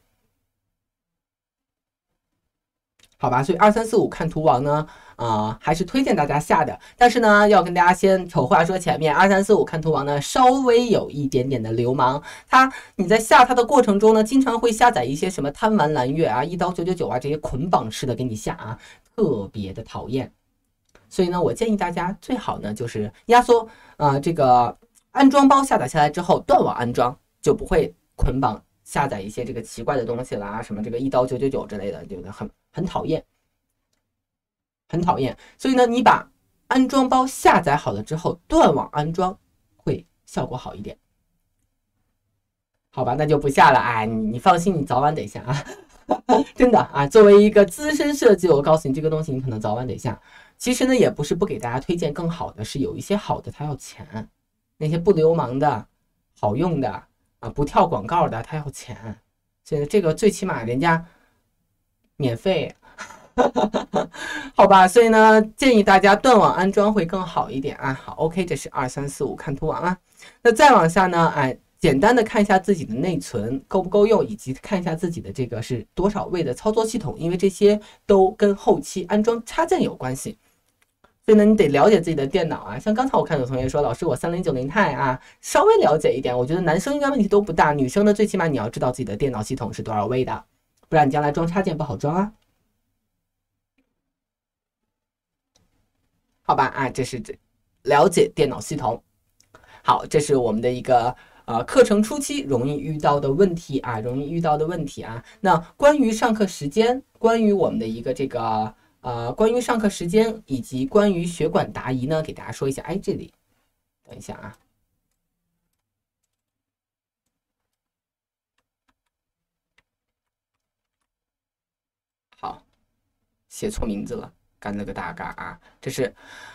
好吧，所以二三四五看图王呢，啊、呃，还是推荐大家下的。但是呢，要跟大家先丑话说前面，二三四五看图王呢，稍微有一点点的流氓。它你在下它的过程中呢，经常会下载一些什么贪玩蓝月啊、一刀九九九啊这些捆绑式的给你下啊，特别的讨厌。所以呢，我建议大家最好呢就是压缩，呃，这个安装包下载下来之后断网安装，就不会捆绑下载一些这个奇怪的东西啦，什么这个一刀九九九之类的，对不对？很很讨厌，很讨厌。所以呢，你把安装包下载好了之后，断网安装会效果好一点。好吧，那就不下了。哎，你你放心，你早晚得下啊，真的啊。作为一个资深设计，我告诉你，这个东西你可能早晚得下。其实呢，也不是不给大家推荐更好的，是有一些好的它要钱，那些不流氓的、好用的啊，不跳广告的，它要钱。所以这个最起码人家免费，好吧？所以呢，建议大家断网安装会更好一点啊。好 ，OK， 这是二三四五看图王啊。那再往下呢，哎，简单的看一下自己的内存够不够用，以及看一下自己的这个是多少位的操作系统，因为这些都跟后期安装插件有关系。所以呢，你得了解自己的电脑啊。像刚才我看有同学说，老师我三零九零钛啊，稍微了解一点。我觉得男生应该问题都不大，女生呢最起码你要知道自己的电脑系统是多少位的，不然你将来装插件不好装啊。好吧，啊，这是了解电脑系统。好，这是我们的一个呃课程初期容易遇到的问题啊，容易遇到的问题啊。那关于上课时间，关于我们的一个这个。呃，关于上课时间以及关于学管答疑呢，给大家说一下。哎，这里，等一下啊，好，写错名字了，干了个大嘎啊！这是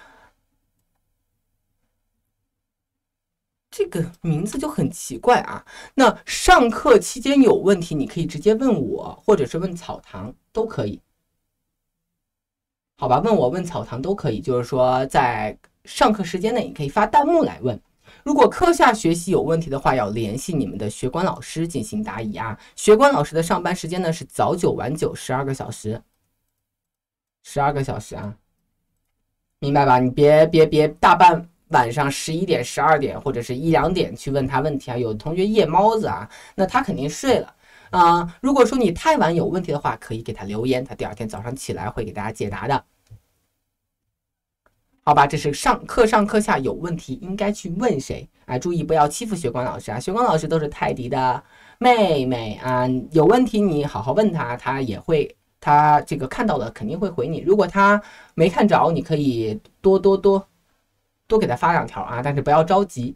这个名字就很奇怪啊。那上课期间有问题，你可以直接问我，或者是问草堂都可以。好吧，问我问草堂都可以，就是说在上课时间内，你可以发弹幕来问。如果课下学习有问题的话，要联系你们的学管老师进行答疑啊。学管老师的上班时间呢是早九晚九，十二个小时，十二个小时啊，明白吧？你别别别大半晚上十一点、十二点或者是一两点去问他问题啊。有的同学夜猫子啊，那他肯定睡了。 啊、呃。如果说你太晚有问题的话，可以给他留言，他第二天早上起来会给大家解答的。好吧，这是上课上课下有问题应该去问谁啊？注意不要欺负学光老师啊！学光老师都是泰迪的妹妹啊，有问题你好好问他，他也会，他这个看到了肯定会回你。如果他没看着，你可以多多多多给他发两条啊，但是不要着急，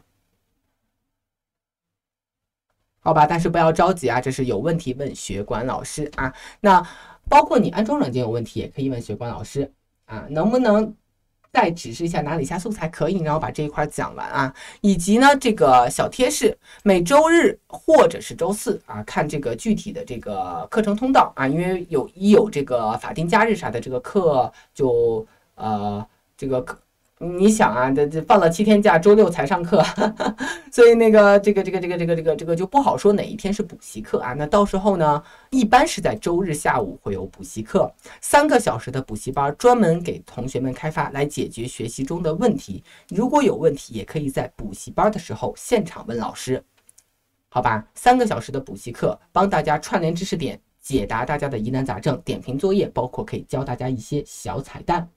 好吧？但是不要着急啊，这是有问题问学管老师啊。那包括你安装软件有问题，也可以问学管老师啊，能不能再指示一下哪里下素材可以，然后把这一块讲完啊，以及呢这个小贴士，每周日或者是周四啊，看这个具体的这个课程通道啊，因为有一有这个法定假日啥的，这个课就呃这个课。你想啊，这这放了七天假，周六才上课，呵呵，所以那个这个这个这个这个这个这个就不好说哪一天是补习课啊。那到时候呢，一般是在周日下午会有补习课，三个小时的补习班，专门给同学们开发来解决学习中的问题。如果有问题，也可以在补习班的时候现场问老师，好吧？三个小时的补习课，帮大家串联知识点，解答大家的疑难杂症，点评作业，包括可以教大家一些小彩蛋。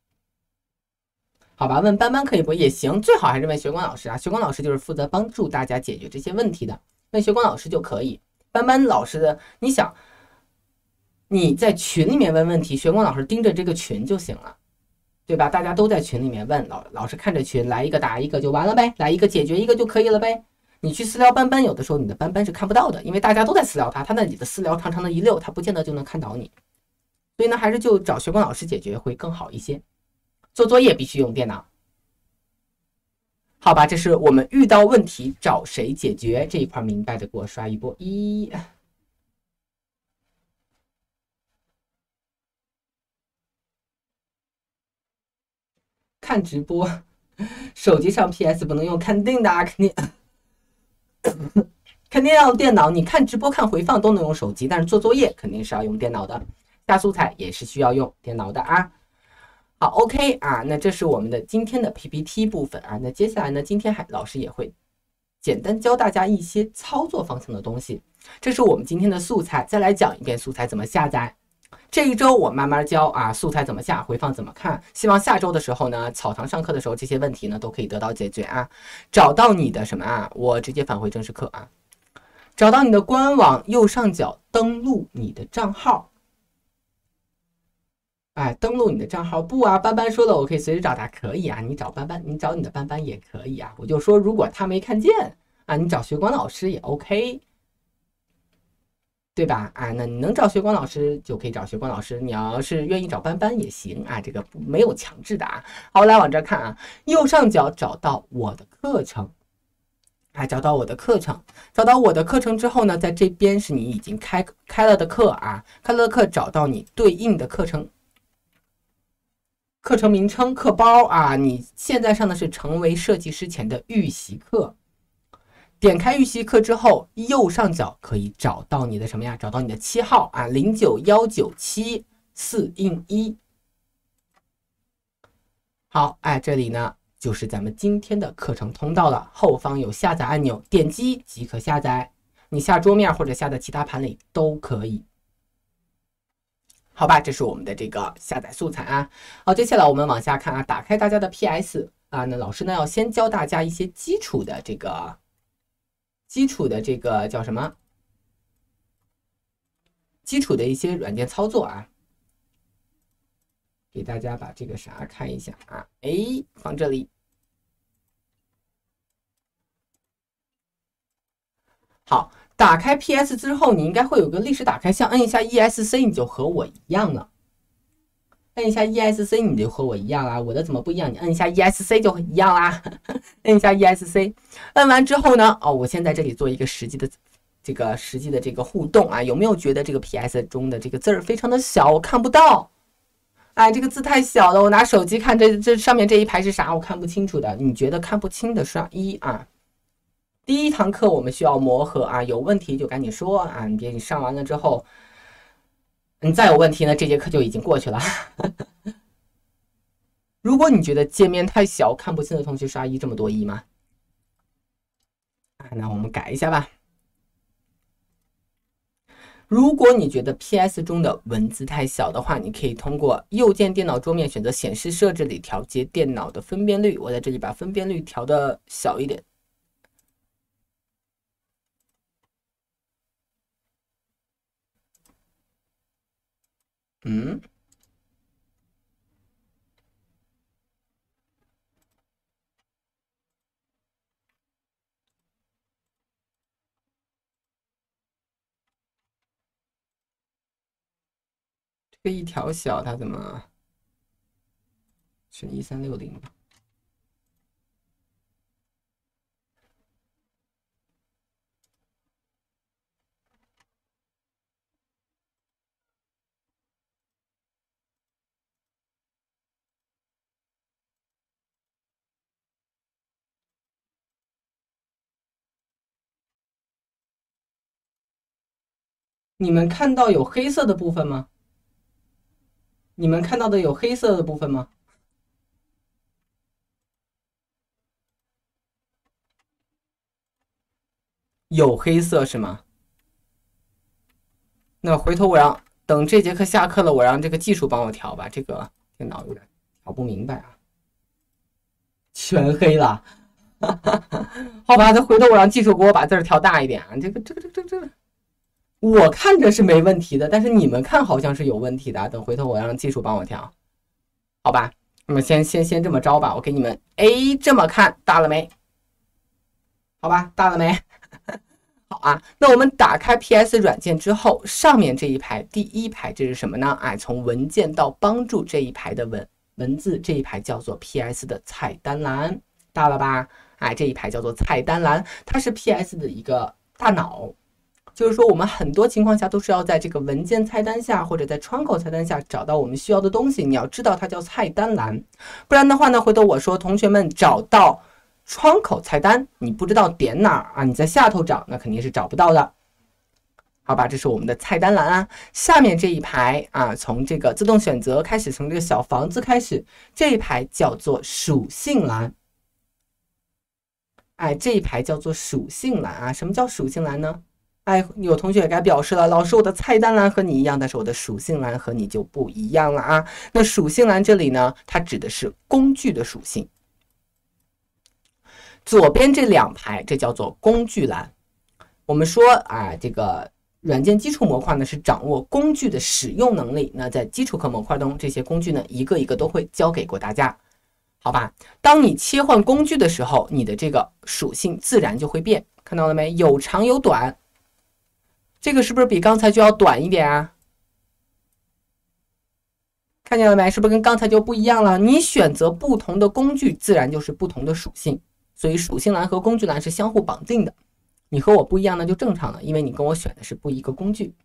好吧，问班班可以不也行，最好还是问学光老师啊。学光老师就是负责帮助大家解决这些问题的，问学光老师就可以。班班老师的，你想你在群里面问问题，学光老师盯着这个群就行了，对吧？大家都在群里面问，老老师看着群，来一个答一个就完了呗，来一个解决一个就可以了呗。你去私聊班班，有的时候你的班班是看不到的，因为大家都在私聊他，他那里的私聊长长的一溜，他不见得就能看到你。所以呢，还是就找学光老师解决会更好一些。做作业必须用电脑，好吧？这是我们遇到问题找谁解决这一块，明白的给我刷一波一。看直播，手机上 P S 不能用，肯定的，肯定肯定要用电脑。你看直播、看回放都能用手机，但是做作业肯定是要用电脑的，下素材也是需要用电脑的啊。好 ，OK 啊，那这是我们的今天的 P P T 部分啊。那接下来呢，今天还老师也会简单教大家一些操作方向的东西。这是我们今天的素材，再来讲一遍素材怎么下载。这一周我慢慢教啊，素材怎么下，回放怎么看。希望下周的时候呢，草堂上课的时候这些问题呢都可以得到解决啊。找到你的什么啊？我直接返回正式课啊。找到你的官网右上角，登录你的账号。哎，登录你的账号不啊？班班说了，我可以随时找他，可以啊。你找班班，你找你的班班也可以啊。我就说，如果他没看见啊，你找学光老师也 OK， 对吧？啊，那你能找学光老师就可以找学光老师，你要是愿意找班班也行啊，这个没有强制的啊。好，来往这看啊，右上角找到我的课程，哎，找到我的课程，找到我的课程之后呢，在这边是你已经开开了的课啊，开了的课，找到你对应的课程。课程名称课包啊，你现在上的是成为设计师前的预习课。点开预习课之后，右上角可以找到你的什么呀？找到你的七号啊，零九幺九七四应一。好，哎，这里呢就是咱们今天的课程通道了。后方有下载按钮，点击即可下载。你下桌面或者下在其他盘里都可以。好吧，这是我们的这个下载素材啊。好，接下来我们往下看啊，打开大家的 P S 啊，那老师呢要先教大家一些基础的这个基础的这个叫什么？基础的一些软件操作啊，给大家把这个啥看一下啊，哎，放这里。好。打开 P S 之后，你应该会有个历史打开项，摁一下 E S C， 你就和我一样了。摁一下 E S C， 你就和我一样啦。我的怎么不一样？你摁一下 E S C 就一样啦。摁一下 E S C， 摁完之后呢，哦，我先在这里做一个实际的这个实际的这个互动啊，有没有觉得这个 P S 中的这个字儿非常的小，我看不到？哎，这个字太小了，我拿手机看这这上面这一排是啥，我看不清楚的。你觉得看不清的刷一啊。第一堂课我们需要磨合啊，有问题就赶紧说啊，你别你上完了之后，你再有问题呢，这节课就已经过去了。如果你觉得界面太小看不清的同学刷一，这么多一吗？啊，那我们改一下吧。 如果你觉得 P S 中的文字太小的话，你可以通过右键电脑桌面选择显示设置里调节电脑的分辨率。我在这里把分辨率调的小一点。嗯，这个一调小，它怎么是一三六零？你们看到有黑色的部分吗？你们看到的有黑色的部分吗？有黑色是吗？那回头我让等这节课下课了，我让这个技术帮我调吧。这个电脑有点调不明白啊，全黑了。好吧，那回头我让技术给我把字儿调大一点啊。这个这个这个这个，我看着是没问题的，但是你们看好像是有问题的。等回头我让技术帮我调，好吧？那么先先先这么着吧，我给你们 A 这么看大了没？好吧，大了没？好啊，那我们打开 P S 软件之后，上面这一排第一排这是什么呢？哎，从文件到帮助这一排的文文字这一排叫做 P S 的菜单栏，大了吧？哎，这一排叫做菜单栏，它是 P S 的一个大脑。就是说，我们很多情况下都是要在这个文件菜单下或者在窗口菜单下找到我们需要的东西。你要知道它叫菜单栏，不然的话呢，回头我说同学们找到窗口菜单，你不知道点哪儿啊？你在下头找，那肯定是找不到的。好吧，这是我们的菜单栏啊。下面这一排啊，从这个自动选择开始，从这个小房子开始，这一排叫做属性栏。哎，这一排叫做属性栏啊。什么叫属性栏呢？哎，有同学也该表示了，老师，我的菜单栏和你一样，但是我的属性栏和你就不一样了啊。那属性栏这里呢，它指的是工具的属性。左边这两排，这叫做工具栏。我们说啊，这个软件基础模块呢是掌握工具的使用能力。那在基础课模块中，这些工具呢一个一个都会教给过大家，好吧？当你切换工具的时候，你的这个属性自然就会变，看到了没？有长有短。这个是不是比刚才就要短一点啊？看见了没？是不是跟刚才就不一样了？你选择不同的工具，自然就是不同的属性。所以属性栏和工具栏是相互绑定的。你和我不一样，那就正常了，因为你跟我选的是不一个工具。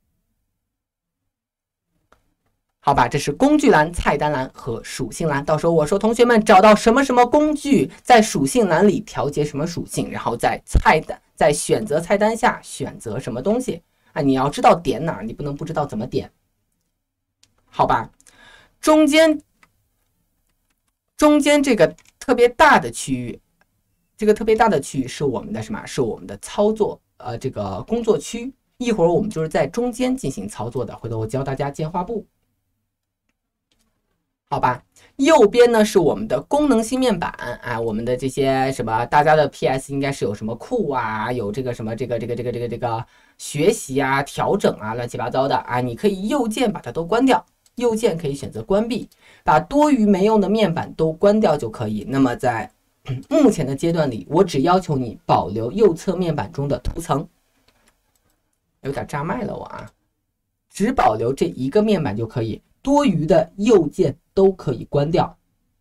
好吧，这是工具栏、菜单栏和属性栏。到时候我说同学们找到什么什么工具，在属性栏里调节什么属性，然后在菜单在选择菜单下选择什么东西啊？你要知道点哪儿，你不能不知道怎么点。好吧，中间中间这个特别大的区域，这个特别大的区域是我们的什么？是我们的操作呃这个工作区。一会儿我们就是在中间进行操作的，回头我教大家建画布。好吧，右边呢是我们的功能性面板啊，我们的这些什么，大家的 P S 应该是有什么库啊，有这个什么这个这个这个这个这个学习啊、调整啊，乱七八糟的啊，你可以右键把它都关掉，右键可以选择关闭，把多余没用的面板都关掉就可以。那么在目前的阶段里，我只要求你保留右侧面板中的图层，有点炸麦了我啊，只保留这一个面板就可以。多余的右键都可以关掉，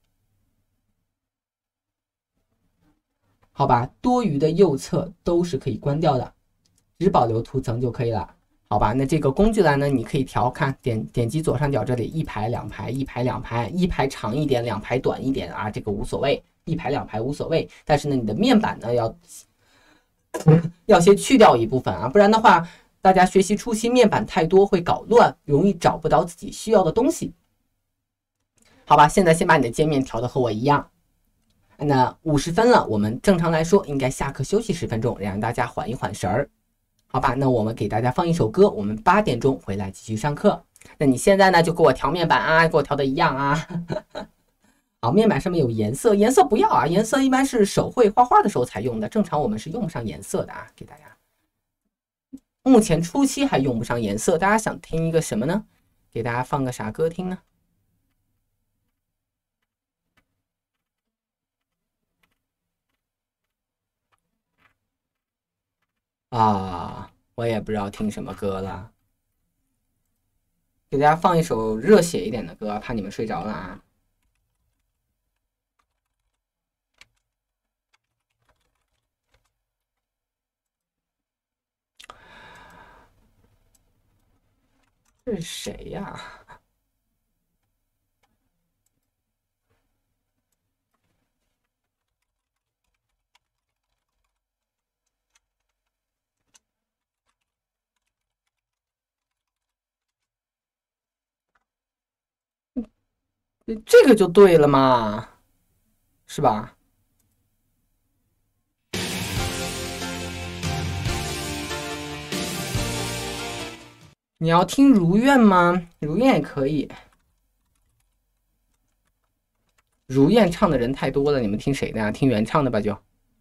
好吧？多余的右侧都是可以关掉的，只保留图层就可以了，好吧？那这个工具栏呢，你可以调，看点点击左上角这里，一排两排，一排两排，一排长一点，两排短一点啊，这个无所谓，一排两排无所谓，但是呢，你的面板呢要要先去掉一部分啊，不然的话。大家学习初期面板太多会搞乱，容易找不到自己需要的东西。好吧，现在先把你的界面调的和我一样。那五十分了，我们正常来说应该下课休息十分钟，让大家缓一缓神儿。 好吧，那我们给大家放一首歌，我们八点钟回来继续上课。那你现在呢就给我调面板啊，给我调的一样啊。好，面板上面有颜色，颜色不要啊，颜色一般是手绘画画的时候才用的，正常我们是用不上颜色的啊。给大家，目前初期还用不上颜色，大家想听一个什么呢？给大家放个啥歌听呢？啊，我也不知道听什么歌了，给大家放一首热血一点的歌，怕你们睡着了啊。这是谁呀？这个就对了嘛，是吧？你要听如愿吗？如愿也可以。如愿唱的人太多了，你们听谁的呀？听原唱的吧就。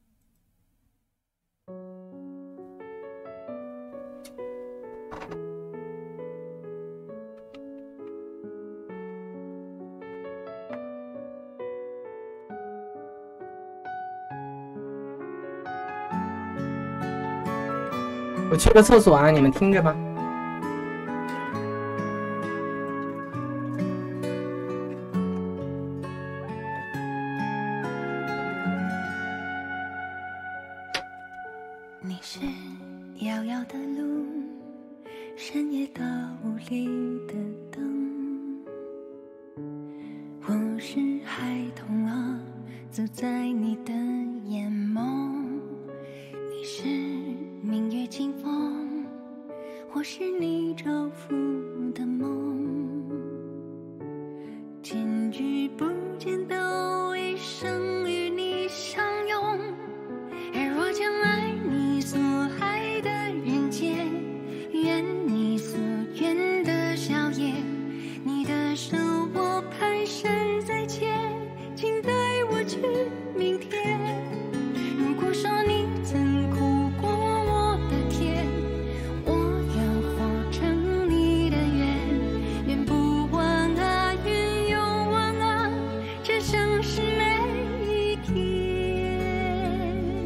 我去个厕所啊，你们听着吧。 你是遥遥的路，深夜到无力的灯。我是孩童啊，走在你的眼眸。你是明月清风，我是你照拂的梦。见与不见都一生与你相拥，而我将爱你所爱的人间，愿你所愿的笑颜。你的手我蹒跚在牵，请带我去明天。如果说你曾苦过我的甜，我愿活成你的愿。愿不完啊，愿永完啊，这生是每一天。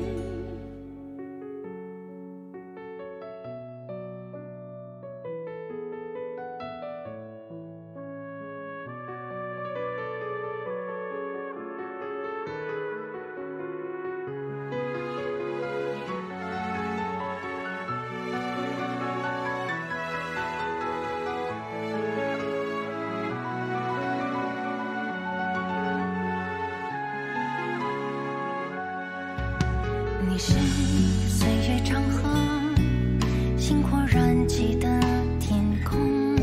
你是岁月长河，星火燃起的天空。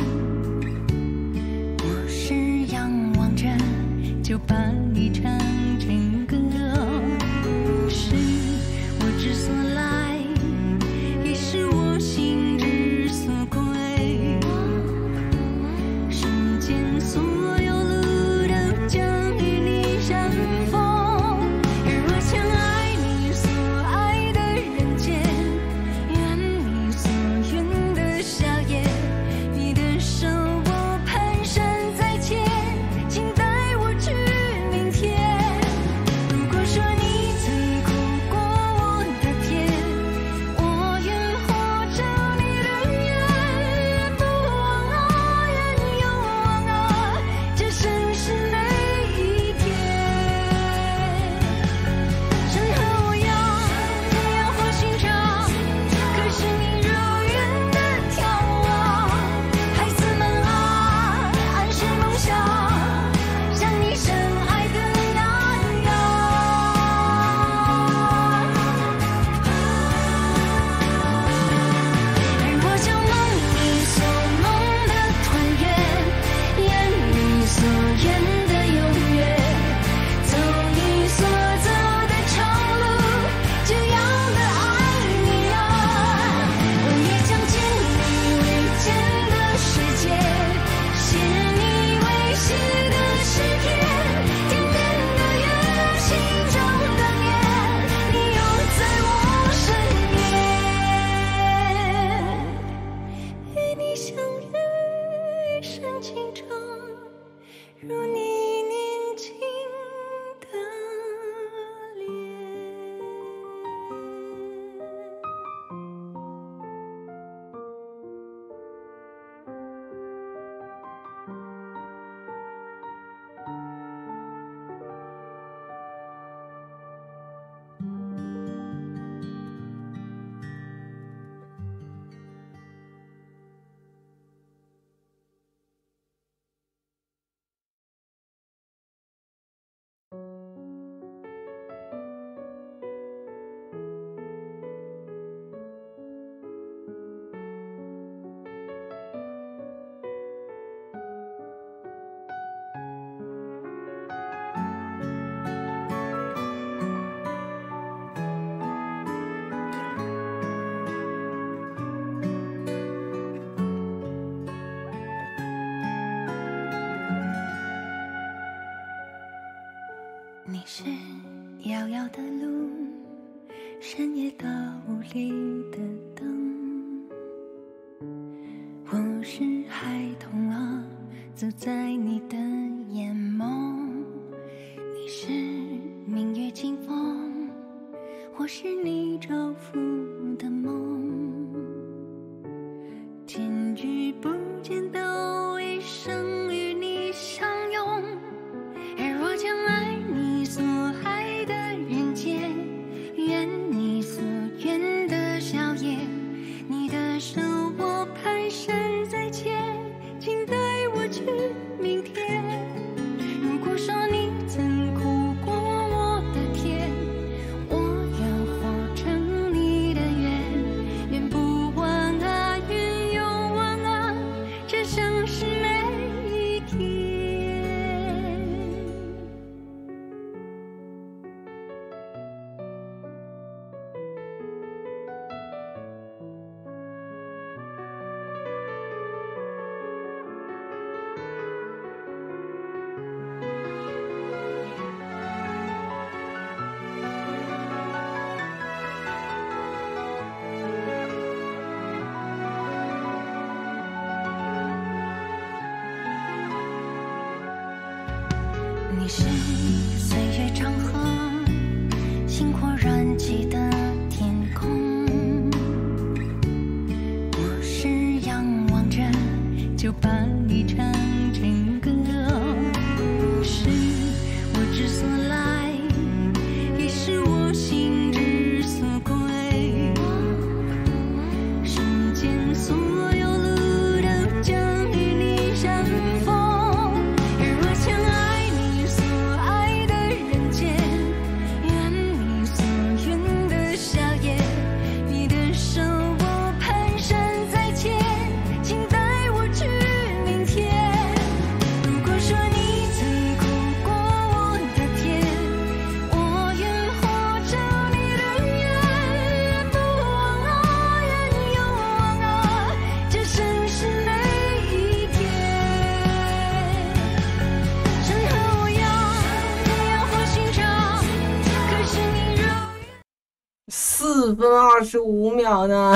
我是仰望着，就把你唱成歌。你是我之所来，也是我心之所归。世间所有路都将与你相逢。 你是遥遥的路，深夜到无力的灯。我是孩童啊，走在你的眼眸。你是明月清风，或是你照拂的梦。天日不见都一生与你相拥。而若将爱你所爱的人间，愿你所愿的笑颜，你的手我蹒跚在牵，请带我去明天。如果说你曾苦过我的甜，我愿活成你的愿，愿不忘啊，愿永忘啊，这生是每一天。你是岁月长河，星火燃起的天空。我是仰望着，就把你唱成歌。是我之所来，也是我心之所归。世间所有路都将与你相逢。 四分二十五秒呢，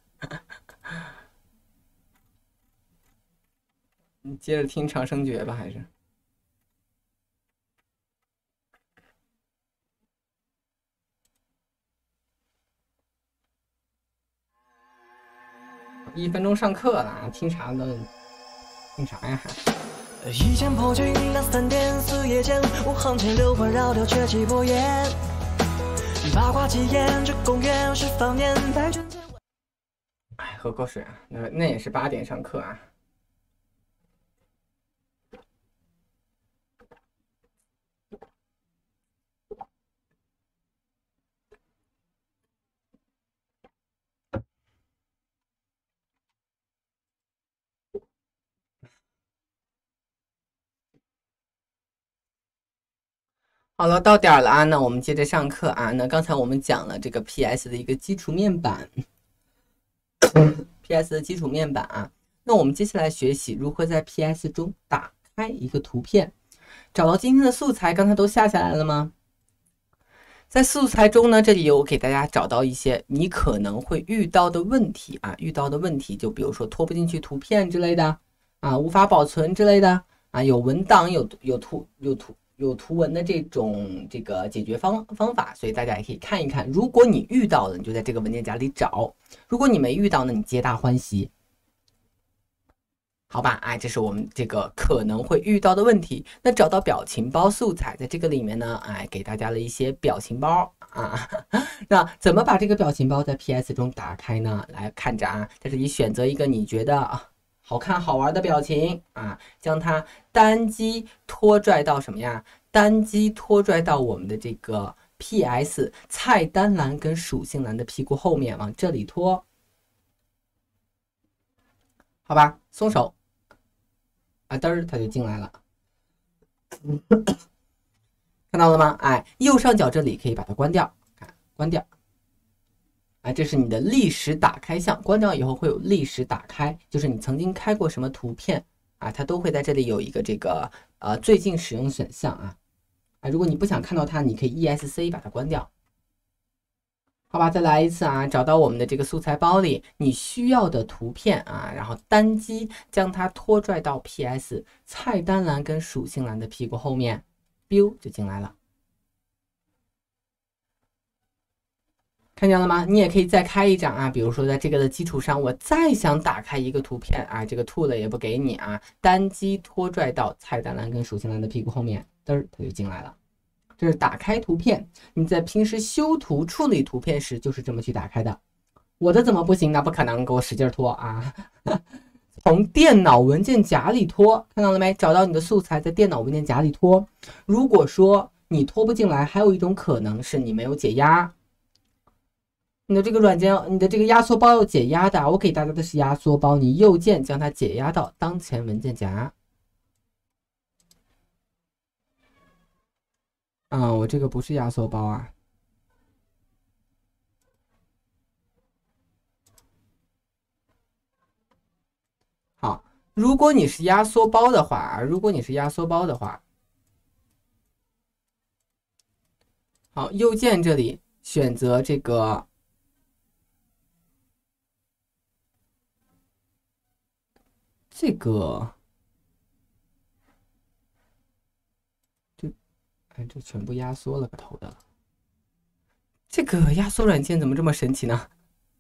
你接着听长生诀吧，还是？一分钟上课了，听啥呢？听啥呀？还？ 一剑破军两三点，四夜间，五行千流环绕掉却起波焰。八卦七言，这公园是方年，白卷间。 哎，喝口水啊，那那也是八点上课啊。好了，到点了啊，那我们接着上课啊。那刚才我们讲了这个 P S 的一个基础面板，P S 的基础面板啊。那我们接下来学习如何在 P S 中打开一个图片。找到今天的素材，刚才都下下来了吗？在素材中呢，这里有给大家找到一些你可能会遇到的问题啊，遇到的问题就比如说拖不进去图片之类的啊，无法保存之类的啊，有文档有有图有图。有图文的这种这个解决方方法，所以大家也可以看一看。如果你遇到了，你就在这个文件夹里找；如果你没遇到呢，你皆大欢喜，好吧？哎，这是我们这个可能会遇到的问题。那找到表情包素材，在这个里面呢，哎，给大家了一些表情包啊。那怎么把这个表情包在 P S 中打开呢？来看着啊，在这里选择一个你觉得啊好看好玩的表情啊，将它单击拖拽到什么呀？单击拖拽到我们的这个 P S 菜单栏跟属性栏的屁股后面，往这里拖，好吧？松手，啊，嘚儿它就进来了，看到了吗？哎，右上角这里可以把它关掉，看关掉。啊，这是你的历史打开项，关掉以后会有历史打开，就是你曾经开过什么图片啊，它都会在这里有一个这个呃最近使用选项啊。 啊，如果你不想看到它，你可以 E S C 把它关掉。好吧，再来一次啊，找到我们的这个素材包里你需要的图片啊，然后单击将它拖拽到 P S 菜单栏跟属性栏的屁股后面 ，biu 就进来了。看见了吗？你也可以再开一张啊，比如说在这个的基础上，我再想打开一个图片啊，这个 tool 也不给你啊，单击拖拽到菜单栏跟属性栏的屁股后面，嘚儿它就进来了。这是打开图片，你在平时修图处理图片时就是这么去打开的。我的怎么不行呢？不可能，给我使劲拖啊！从电脑文件夹里拖，看到了没？找到你的素材，在电脑文件夹里拖。如果说你拖不进来，还有一种可能是你没有解压。你的这个软件，你的这个压缩包要解压的。我给大家的是压缩包，你右键将它解压到当前文件夹。啊、嗯，我这个不是压缩包啊。好，如果你是压缩包的话，如果你是压缩包的话，好，右键这里选择这个这个。哎，这全部压缩了个头的了。这个压缩软件怎么这么神奇呢？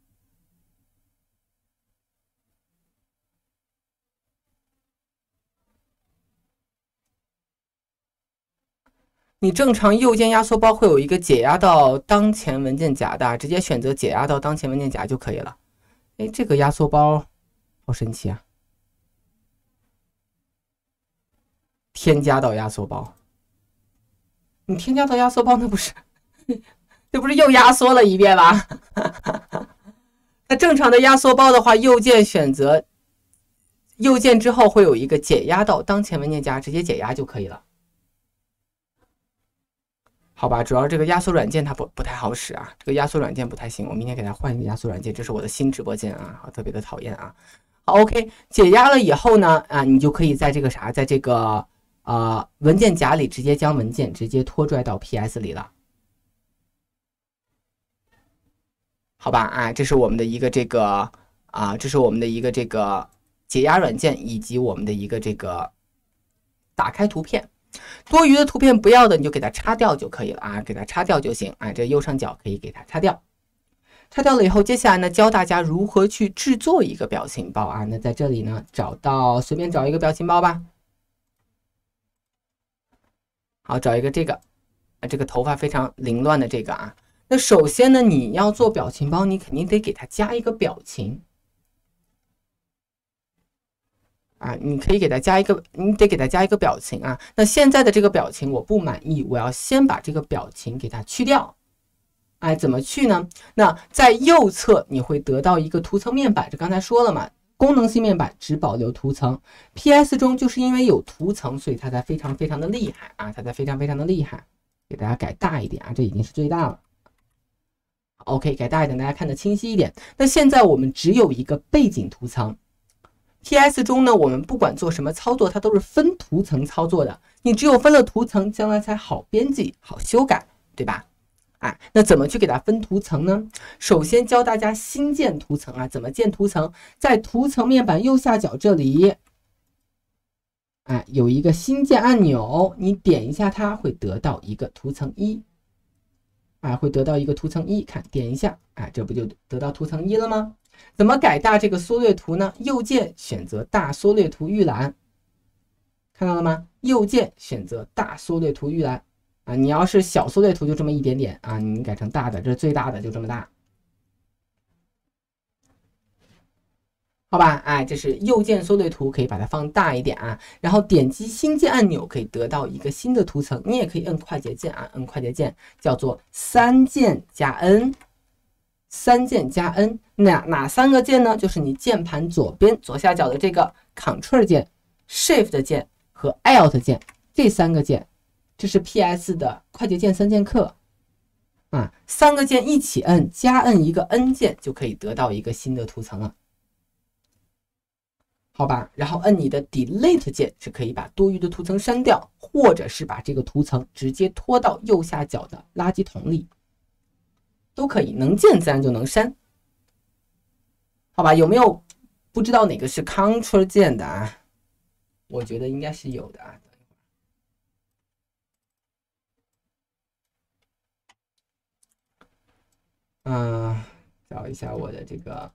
你正常右键压缩包会有一个解压到当前文件夹的，直接选择解压到当前文件夹就可以了。哎，这个压缩包好神奇啊！添加到压缩包。你添加到压缩包，那不是，这不是又压缩了一遍吗？那正常的压缩包的话，右键选择，右键之后会有一个解压到当前文件夹，直接解压就可以了。好吧，主要这个压缩软件它不不太好使啊，这个压缩软件不太行，我明天给它换一个压缩软件，这是我的新直播间啊，特别的讨厌啊。好 ，OK， 解压了以后呢，啊，你就可以在这个啥，在这个。呃，文件夹里直接将文件直接拖拽到 P S 里了，好吧？啊，这是我们的一个这个啊，这是我们的一个这个解压软件，以及我们的一个这个打开图片。多余的图片不要的，你就给它擦掉就可以了啊，给它擦掉就行啊。这右上角可以给它擦掉。擦掉了以后，接下来呢，教大家如何去制作一个表情包啊。那在这里呢，找到随便找一个表情包吧。好，找一个这个，啊，这个头发非常凌乱的这个啊。那首先呢，你要做表情包，你肯定得给它加一个表情啊。你可以给它加一个，你得给它加一个表情啊。那现在的这个表情我不满意，我要先把这个表情给它去掉。哎，怎么去呢？那在右侧你会得到一个图层面板，这刚才说了嘛。功能性面板只保留图层 ，P S 中就是因为有图层，所以它才非常非常的厉害啊，它才非常非常的厉害。给大家改大一点啊，这已经是最大了。OK， 改大一点，大家看得清晰一点。那现在我们只有一个背景图层 ，P S 中呢，我们不管做什么操作，它都是分图层操作的。你只有分了图层，将来才好编辑、好修改，对吧？哎，那怎么去给它分图层呢？首先教大家新建图层啊，怎么建图层？在图层面板右下角这里，哎，有一个新建按钮，你点一下它，会得到一个图层一，哎，会得到一个图层一，看点一下，哎，这不就得到图层一了吗？怎么改大这个缩略图呢？右键选择大缩略图预览，看到了吗？右键选择大缩略图预览。啊，你要是小缩略图就这么一点点啊，你改成大的，这是最大的，就这么大，好吧？哎，这是右键缩略图，可以把它放大一点啊，然后点击新建按钮，可以得到一个新的图层。你也可以摁快捷键啊，摁快捷键叫做三键加 N， 三键加 N， 哪哪三个键呢？就是你键盘左边左下角的这个 Ctrl 键、Shift 键和 Alt 键这三个键。这是 P S 的快捷键三剑客啊，三个键一起摁，加摁一个 N 键就可以得到一个新的图层了。 好吧？然后摁你的 Delete 键是可以把多余的图层删掉，或者是把这个图层直接拖到右下角的垃圾桶里，都可以。能键自然就能删，好吧？有没有不知道哪个是 Ctrl 键的啊？我觉得应该是有的啊。嗯、呃，找一下我的这个。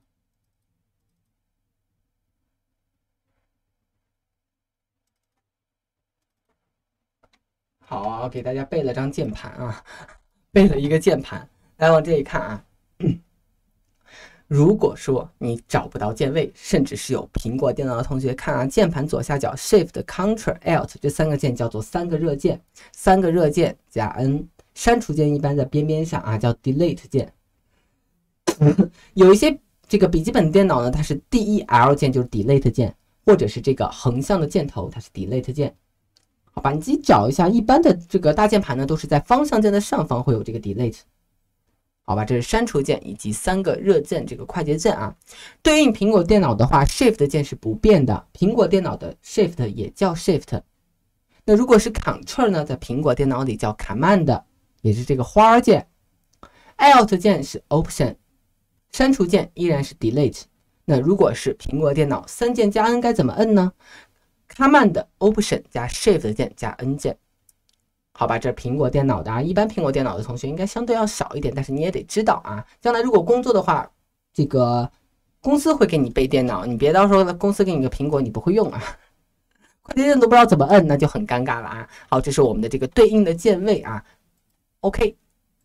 好啊，我给大家备了张键盘啊，备了一个键盘。来往这里看啊，嗯、如果说你找不到键位，甚至是有苹果电脑的同学，看啊，键盘左下角 Shift、Ctrl、Alt 这三个键叫做三个热键，三个热键加 N。删除键一般在边边上啊，叫 Delete 键。有一些这个笔记本电脑呢，它是 D E L 键就是 Delete 键，或者是这个横向的箭头，它是 Delete 键。好吧，你自己找一下，一般的这个大键盘呢，都是在方向键的上方会有这个 Delete。好吧，这是删除键以及三个热键这个快捷键啊。对应苹果电脑的话 ，Shift 键是不变的，苹果电脑的 Shift 也叫 Shift。那如果是 Ctrl 呢，在苹果电脑里叫 Command， 也是这个花键。Alt 键是 Option， 删除键依然是 Delete。那如果是苹果电脑三键加 N 该怎么摁呢？Command、Option 加 Shift 键加 N 键，好吧，这是苹果电脑的啊。一般苹果电脑的同学应该相对要少一点，但是你也得知道啊。将来如果工作的话，这个公司会给你备电脑，你别到时候公司给你个苹果你不会用啊，快捷键都不知道怎么摁，那就很尴尬了啊。好，这是我们的这个对应的键位啊。OK，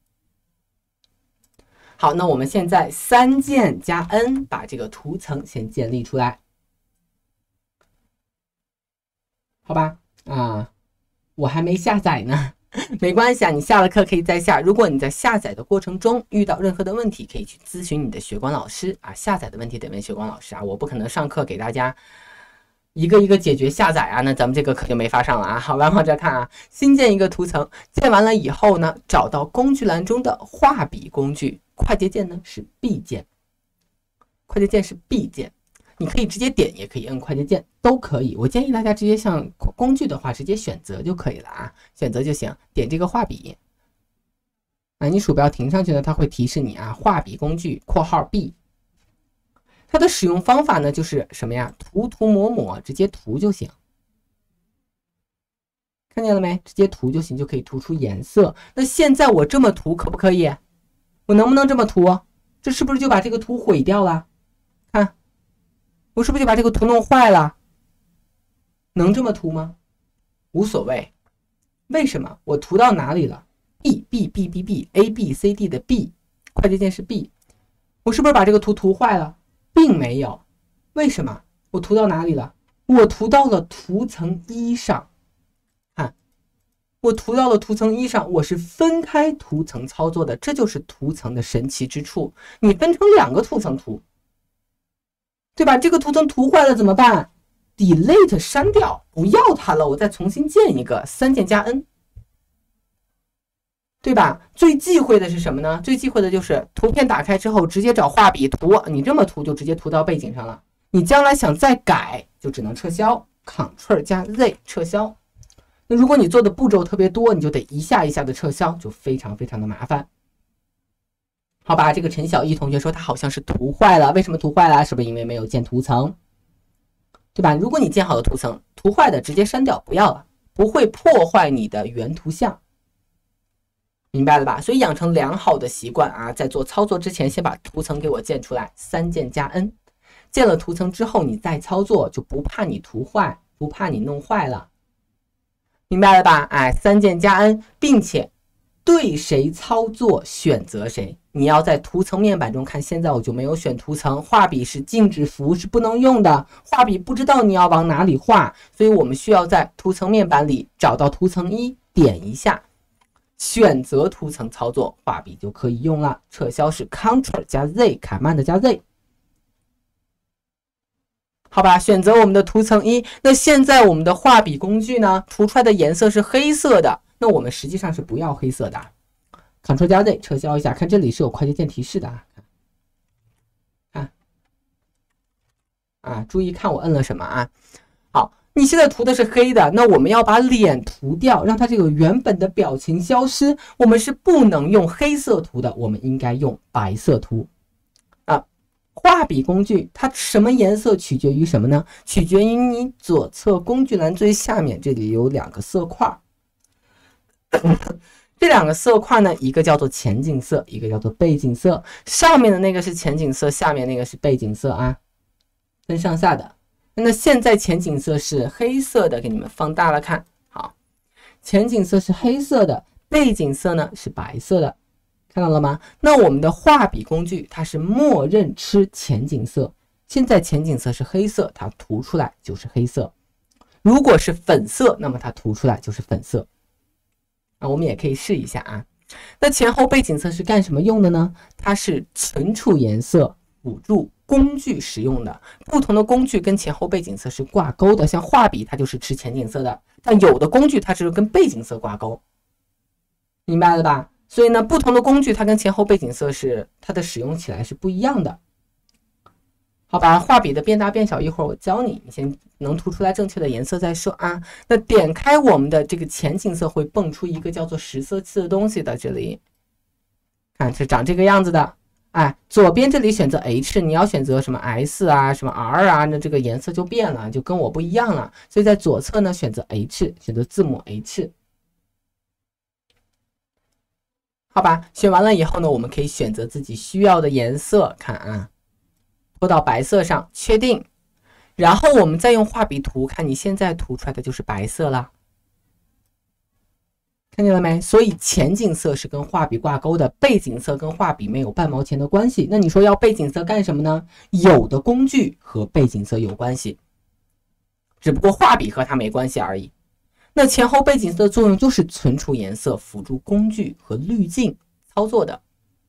好，那我们现在三键加 N 把这个图层先建立出来。好吧，啊，我还没下载呢，没关系啊，你下了课可以再下。如果你在下载的过程中遇到任何的问题，可以去咨询你的学官老师啊。下载的问题得问学官老师啊，我不可能上课给大家一个一个解决下载啊，那咱们这个课就没法上了啊。好，来往这看啊，新建一个图层，建完了以后呢，找到工具栏中的画笔工具，快捷键呢是 B 键，快捷键是 B 键。你可以直接点，也可以摁快捷键，都可以。我建议大家直接像工具的话，直接选择就可以了啊，选择就行。点这个画笔，啊，你鼠标停上去呢，它会提示你啊，画笔工具（括号 B）。它的使用方法呢，就是什么呀？涂涂抹抹，直接涂就行。看见了没？直接涂就行，就可以涂出颜色。那现在我这么涂可不可以？我能不能这么涂？这是不是就把这个图毁掉了？看。我是不是就把这个图弄坏了？能这么涂吗？无所谓。为什么？我涂到哪里了 ？B B B B B A B C D 的 B， 快捷键是 B。我是不是把这个图涂坏了？并没有。为什么？我涂到哪里了？我涂到了图层一上。看，我涂到了图层一上，我是分开图层操作的，这就是图层的神奇之处。你分成两个图层涂。对吧？这个图层涂坏了怎么办 ？Delete 删掉，不要它了，我再重新建一个，三键加 N， 对吧？最忌讳的是什么呢？最忌讳的就是图片打开之后直接找画笔涂，你这么涂就直接涂到背景上了。你将来想再改，就只能撤销 ，Ctrl 加 Z 撤销。那如果你做的步骤特别多，你就得一下一下的撤销，就非常非常的麻烦。好吧，这个陈小艺同学说他好像是涂坏了，为什么涂坏了？是不是因为没有建图层？对吧？如果你建好的图层，涂坏的直接删掉，不要了，不会破坏你的原图像，明白了吧？所以养成良好的习惯啊，在做操作之前，先把图层给我建出来，三键加 N， 建了图层之后，你再操作就不怕你涂坏，不怕你弄坏了，明白了吧？哎，三键加 N， 并且对谁操作选择谁。你要在图层面板中看，现在我就没有选图层，画笔是静止符，是不能用的。画笔不知道你要往哪里画，所以我们需要在图层面板里找到图层一，点一下，选择图层操作，画笔就可以用了。撤销是 Ctrl 加 Z，Command 加 Z。好吧，选择我们的图层一。那现在我们的画笔工具呢，涂出来的颜色是黑色的，那我们实际上是不要黑色的。Ctrl 加 Z 撤销一下，看这里是有快捷键提示的啊，看， 啊，注意看我摁了什么啊？好，你现在涂的是黑的，那我们要把脸涂掉，让它这个原本的表情消失。我们是不能用黑色涂的，我们应该用白色涂啊。画笔工具它什么颜色取决于什么呢？取决于你左侧工具栏最下面这里有两个色块。这两个色块呢，一个叫做前景色，一个叫做背景色。上面的那个是前景色，下面那个是背景色啊，分上下的。那现在前景色是黑色的，给你们放大了看。好，前景色是黑色的，背景色呢是白色的，看到了吗？那我们的画笔工具它是默认吃前景色。现在前景色是黑色，它涂出来就是黑色。如果是粉色，那么它涂出来就是粉色。啊，我们也可以试一下啊。那前后背景色是干什么用的呢？它是存储颜色辅助工具使用的。不同的工具跟前后背景色是挂钩的，像画笔它就是吃前景色的，但有的工具它是跟背景色挂钩，明白了吧？所以呢，不同的工具它跟前后背景色是它的使用起来是不一样的。好吧，画笔的变大变小，一会儿我教你，你先能涂出来正确的颜色再说啊。那点开我们的这个前景色，会蹦出一个叫做实色器的东西的，这里看是长这个样子的。哎，左边这里选择 H， 你要选择什么 S 啊，什么 R 啊，那这个颜色就变了，就跟我不一样了。所以在左侧呢，选择 H， 选择字母 H。好吧，选完了以后呢，我们可以选择自己需要的颜色，看啊。拖到白色上，确定，然后我们再用画笔涂，看你现在涂出来的就是白色了，看见了没？所以前景色是跟画笔挂钩的，背景色跟画笔没有半毛钱的关系。那你说要背景色干什么呢？有的工具和背景色有关系，只不过画笔和它没关系而已。那前后背景色的作用就是存储颜色、辅助工具和滤镜操作的。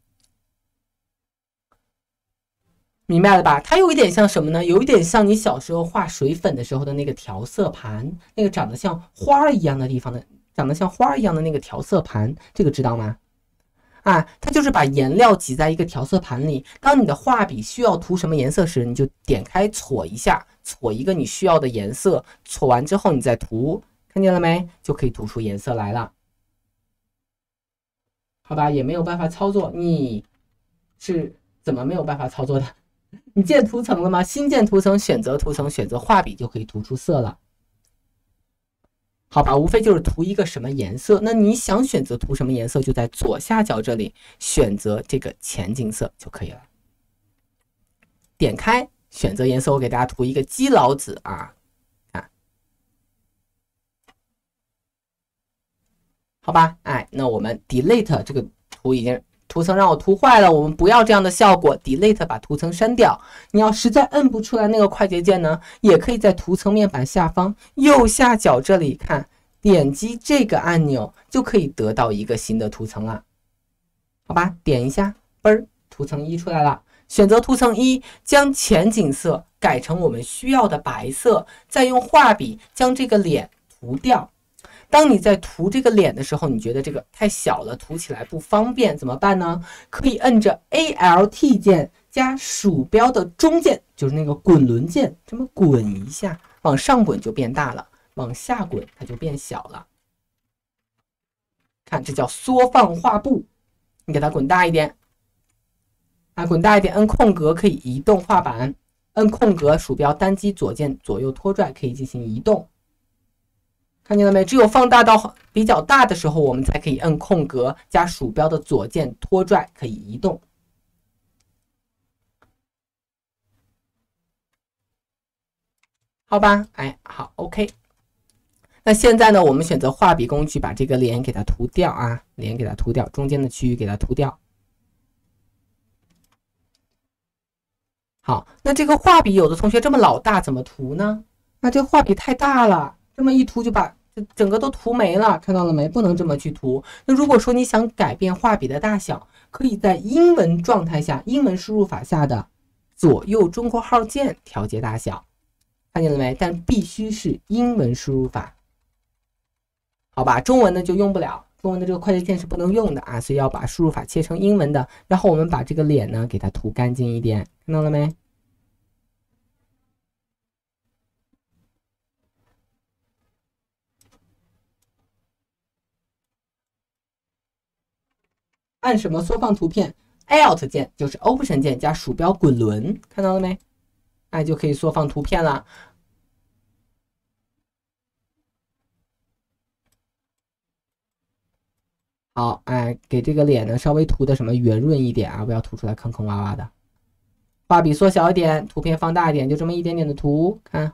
明白了吧？它有一点像什么呢？有一点像你小时候画水粉的时候的那个调色盘，那个长得像花一样的地方的，长得像花一样的那个调色盘，这个知道吗？啊，它就是把颜料挤在一个调色盘里。当你的画笔需要涂什么颜色时，你就点开搓一下，搓一个你需要的颜色，搓完之后你再涂，看见了没？就可以涂出颜色来了。好吧，也没有办法操作，你是怎么没有办法操作的？你建图层了吗？新建图层，选择图层，选择画笔就可以涂出色了。好吧，无非就是涂一个什么颜色。那你想选择涂什么颜色，就在左下角这里选择这个前景色就可以了。点开选择颜色，我给大家涂一个基佬紫啊，看，好吧，哎，那我们 delete 这个图已经。图层让我涂坏了，我们不要这样的效果 ，delete 把图层删掉。你要实在摁不出来那个快捷键呢，也可以在图层面板下方右下角这里看，点击这个按钮就可以得到一个新的图层了。好吧，点一下，嘣儿，图层一出来了。选择图层一，将前景色改成我们需要的白色，再用画笔将这个脸涂掉。当你在涂这个脸的时候，你觉得这个太小了，涂起来不方便，怎么办呢？可以摁着 A L T 键加鼠标的中键，就是那个滚轮键，这么滚一下，往上滚就变大了，往下滚它就变小了。看，这叫缩放画布，你给它滚大一点，啊，滚大一点，摁空格可以移动画板，摁空格鼠标单击左键左右拖拽可以进行移动。看见了没？只有放大到比较大的时候，我们才可以摁空格加鼠标的左键拖拽可以移动。好吧，哎，好 ，OK。那现在呢，我们选择画笔工具，把这个脸给它涂掉啊，脸给它涂掉，中间的区域给它涂掉。好，那这个画笔有的同学这么老大怎么涂呢？那这个画笔太大了，这么一涂就把整个都涂没了，看到了没？不能这么去涂。那如果说你想改变画笔的大小，可以在英文状态下，英文输入法下的左右中括号键调节大小，看见了没？但必须是英文输入法，好吧？中文的就用不了，中文的这个快捷键是不能用的啊，所以要把输入法切成英文的。然后我们把这个脸呢给它涂干净一点，看到了没？ 按什么缩放图片 ？Alt 键就是 Option 键加鼠标滚轮，看到了没？哎，就可以缩放图片了。好，哎，给这个脸呢稍微涂的什么圆润一点啊，不要涂出来坑坑洼洼的。画笔缩小一点，图片放大一点，就这么一点点的涂，看。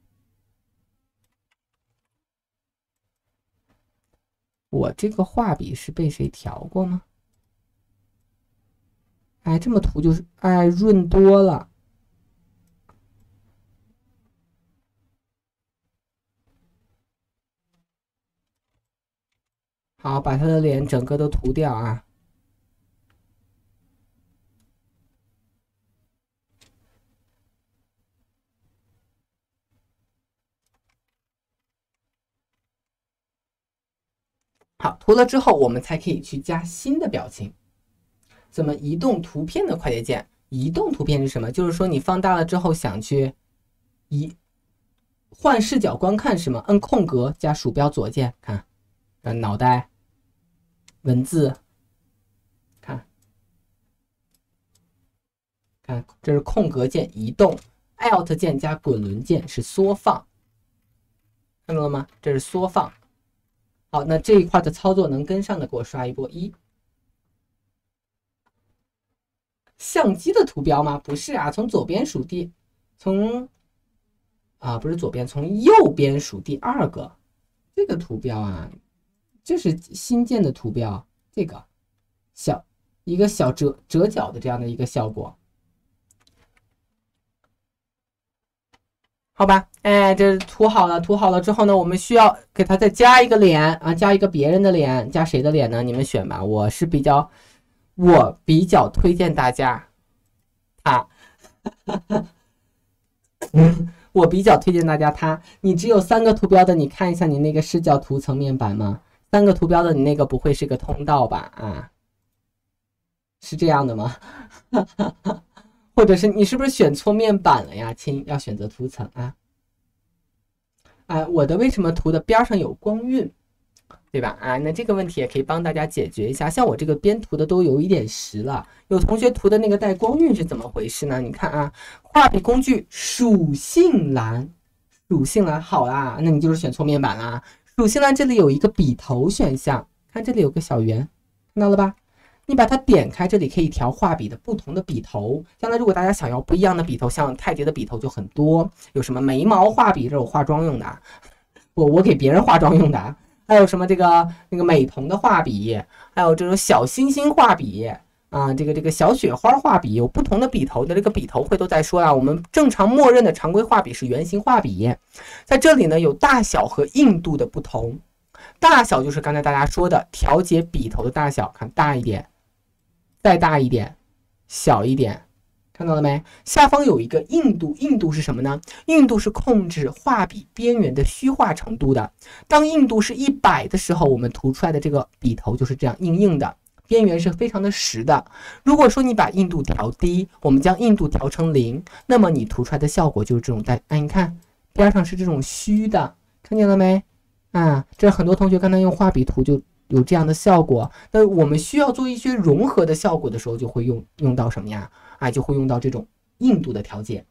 我这个画笔是被谁调过吗？哎，这么涂就是哎润多了。好，把他的脸整个都涂掉啊。好，涂了之后，我们才可以去加新的表情。怎么移动图片的快捷键？移动图片是什么？就是说你放大了之后想去移换视角观看是吗？摁空格加鼠标左键，看，呃，脑袋、文字，看，看，这是空格键移动 ，Alt 键加滚轮键是缩放，看到了吗？这是缩放。好，那这一块的操作能跟上的，给我刷一波一。相机的图标吗？不是啊，从左边数第，从啊不是左边，从右边数第二个，这个图标啊，就是新建的图标，这个小一个小折折角的这样的一个效果。好吧，哎，这涂好了，涂好了之后呢，我们需要给它再加一个脸啊，加一个别人的脸，加谁的脸呢？你们选吧。我是比较，我比较推荐大家，他，我比较推荐大家他。你只有三个图标的，你看一下你那个视角图层面板吗？三个图标的，你那个不会是个通道吧？啊，是这样的吗？或者是你是不是选错面板了呀，亲？要选择图层啊。啊，我的为什么图的边上有光晕，对吧？啊，那这个问题也可以帮大家解决一下。像我这个边涂的都有一点实了，有同学涂的那个带光晕是怎么回事呢？你看啊，画笔工具属性栏，属性栏好啦，那你就是选错面板啦。属性栏这里有一个笔头选项，看这里有个小圆，看到了吧？你把它点开，这里可以调画笔的不同的笔头。将来如果大家想要不一样的笔头，像太极的笔头就很多，有什么眉毛画笔，这是我化妆用的，我我给别人化妆用的。还有什么这个那个美瞳的画笔，还有这种小星星画笔啊，这个这个小雪花画笔，有不同的笔头的。这个笔头会都在说啊，我们正常默认的常规画笔是圆形画笔，在这里呢有大小和硬度的不同。大小就是刚才大家说的调节笔头的大小，看大一点。再大一点，小一点，看到了没？下方有一个硬度，硬度是什么呢？硬度是控制画笔边缘的虚化程度的。当硬度是一百的时候，我们涂出来的这个笔头就是这样硬硬的，边缘是非常的实的。如果说你把硬度调低，我们将硬度调成零，那么你涂出来的效果就是这种带，哎，你看边上是这种虚的，看见了没？啊，这很多同学刚才用画笔涂就有这样的效果。那我们需要做一些融合的效果的时候，就会用用到什么呀？啊，就会用到这种硬度的调节。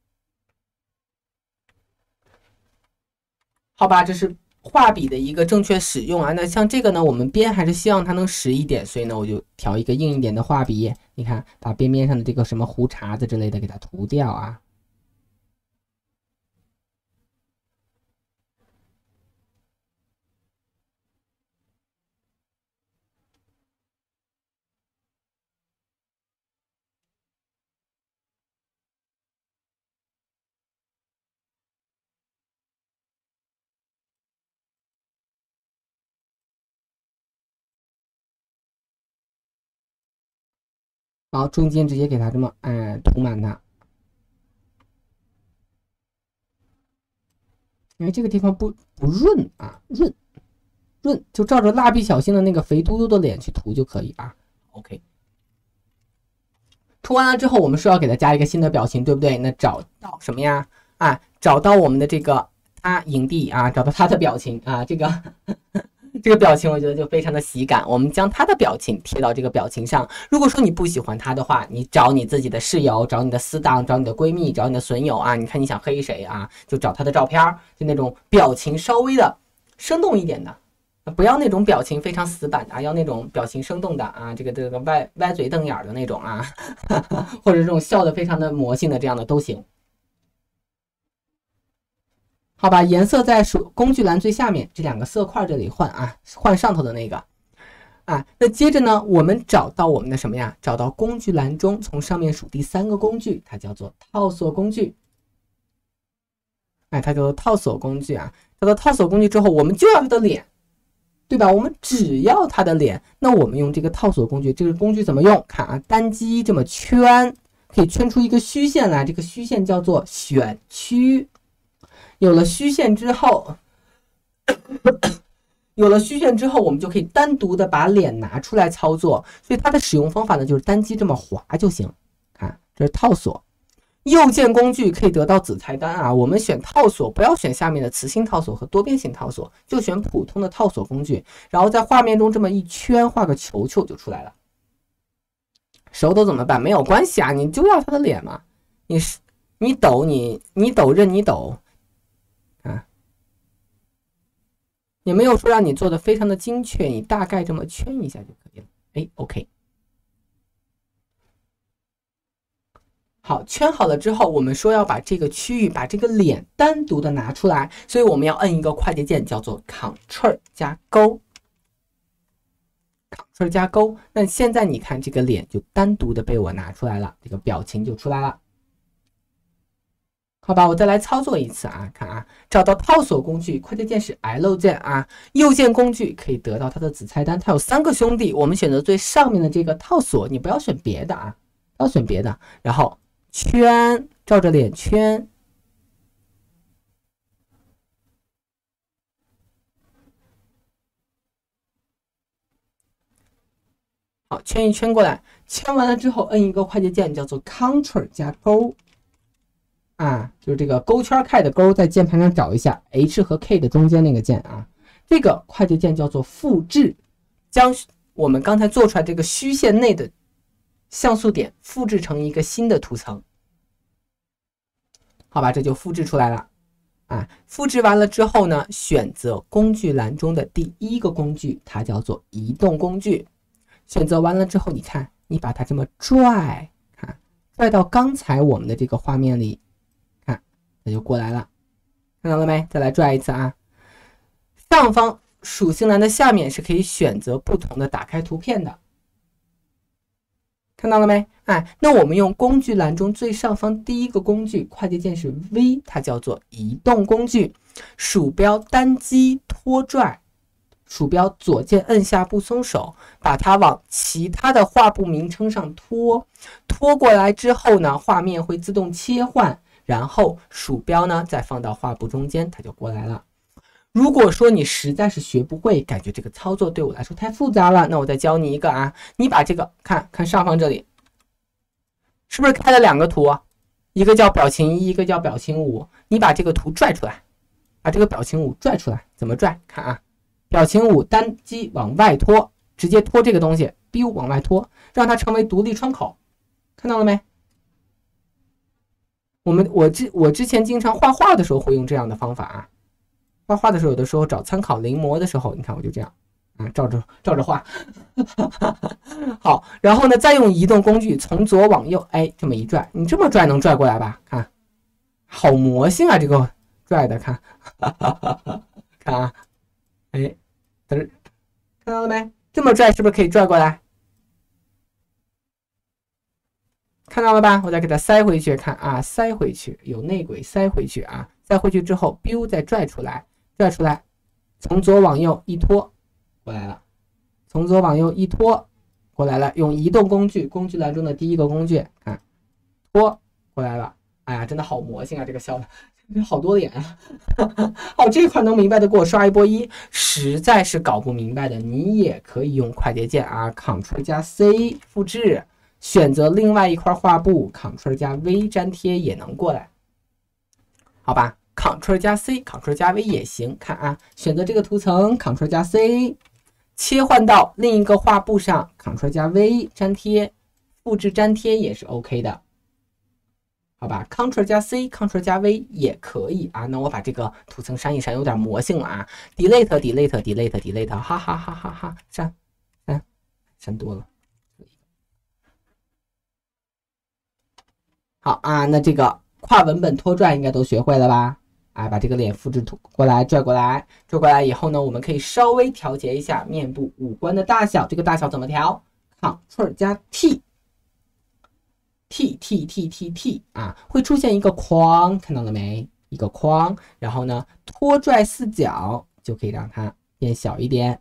好吧，这是画笔的一个正确使用啊。那像这个呢，我们边还是希望它能实一点，所以呢，我就调一个硬一点的画笔。你看，把边边上的这个什么胡茬子之类的给它涂掉啊。然后中间直接给它这么哎涂满它，因为这个地方不不润啊，润润就照着蜡笔小新的那个肥嘟嘟的脸去涂就可以啊。OK， 涂完了之后，我们是要给它加一个新的表情，对不对？那找到什么呀？啊，找到我们的这个他营地啊，找到他的表情啊，这个这个表情我觉得就非常的喜感。我们将他的表情贴到这个表情上。如果说你不喜欢他的话，你找你自己的室友，找你的死党，找你的闺蜜，找你的损友啊，你看你想黑谁啊，就找他的照片，就那种表情稍微的生动一点的。不要那种表情非常死板的啊，要那种表情生动的啊，这个这个歪歪嘴瞪眼的那种啊，或者这种笑的非常的魔性的这样的都行。好吧，颜色在属工具栏最下面这两个色块这里换啊，换上头的那个啊。那接着呢，我们找到我们的什么呀？找到工具栏中从上面数第三个工具，它叫做套索工具。哎，它叫做套索工具啊。找到套索工具之后，我们就要它的脸。对吧？我们只要它的脸，那我们用这个套索工具，这个工具怎么用？看啊，单击这么圈，可以圈出一个虚线来，这个虚线叫做选区。有了虚线之后，有了虚线之后，我们就可以单独的把脸拿出来操作。所以它的使用方法呢，就是单击这么滑就行。看，这是套索。右键工具可以得到子菜单啊，我们选套索，不要选下面的磁性套索和多边形套索，就选普通的套索工具，然后在画面中这么一圈，画个球球就出来了。手抖怎么办？没有关系啊，你就要他的脸嘛，你是你抖你你抖任你抖啊，也没有说让你做的非常的精确，你大概这么圈一下就可以了。哎 ，OK。好，圈好了之后，我们说要把这个区域，把这个脸单独的拿出来，所以我们要摁一个快捷键，叫做 Ctrl 加勾 ，Ctrl 加勾。那现在你看这个脸就单独的被我拿出来了，这个表情就出来了。好吧，我再来操作一次啊，看啊，找到套索工具，快捷键是 L 键啊，右键工具可以得到它的子菜单，它有三个兄弟，我们选择最上面的这个套索，你不要选别的啊，不要选别的，然后。圈，照着脸圈，好，圈一圈过来，圈完了之后，摁一个快捷键，叫做 Ctrl 加勾，啊，就是这个勾圈 K 的勾，在键盘上找一下 H 和 K 的中间那个键啊，这个快捷键叫做复制，将我们刚才做出来这个虚线内的像素点复制成一个新的图层。好吧，这就复制出来了啊！复制完了之后呢，选择工具栏中的第一个工具，它叫做移动工具。选择完了之后，你看，你把它这么拽，看，拽到刚才我们的这个画面里，看，它就过来了，看到了没？再来拽一次啊！上方属性栏的下面是可以选择不同的打开图片的。看到了没？哎，那我们用工具栏中最上方第一个工具，快捷键是 V， 它叫做移动工具。鼠标单击拖拽，鼠标左键摁下不松手，把它往其他的画布名称上拖。拖过来之后呢，画面会自动切换，然后鼠标呢再放到画布中间，它就过来了。如果说你实在是学不会，感觉这个操作对我来说太复杂了，那我再教你一个啊，你把这个看看上方这里，是不是开了两个图啊？一个叫表情一，一个叫表情五。你把这个图拽出来，把这个表情五拽出来，怎么拽？看啊，表情五单击往外拖，直接拖这个东西 ，biu 往外拖，让它成为独立窗口，看到了没？我们我之我之前经常画画的时候会用这样的方法啊。画画的时候，有的时候找参考临摹的时候，你看我就这样啊，照着照着画。好，然后呢，再用移动工具从左往右，哎，这么一拽，你这么拽能拽过来吧？看，好魔性啊，这个拽的，看，看啊，哎，嘚，看到了没？这么拽是不是可以拽过来？看到了吧？我再给它塞回去，看啊，塞回去，有内轨塞回去啊，塞回去之后 ，biu 再拽出来。拽出来，从左往右一拖过来了，从左往右一拖过来了，用移动工具，工具栏中的第一个工具，看，拖过来了。哎呀，真的好魔性啊！这个笑的，好多脸啊！好，这块能明白的给我刷一波一，实在是搞不明白的，你也可以用快捷键啊 ，Ctrl 加 C 复制，选择另外一块画布 ，Ctrl 加 V 粘贴也能过来，好吧？ ，Ctrl 加 C，Ctrl 加 V 也行。看啊，选择这个图层 ，Ctrl 加 C， 切换到另一个画布上 ，Ctrl 加 V 粘贴，复制粘贴也是 OK 的。好吧 ，Ctrl 加 C，Ctrl 加 V 也可以啊。那我把这个图层删一删，有点魔性了啊。Delete，Delete，Delete，Delete， 哈哈哈哈哈，删删删多了。好啊，那这个跨文本拖拽应该都学会了吧？啊，把这个脸复制过来，拽过来，拽过来以后呢，我们可以稍微调节一下面部五官的大小。这个大小怎么调 ？Ctrl 加 T。T T T T T 啊，会出现一个框，看到了没？一个框，然后呢，拖拽四角就可以让它变小一点。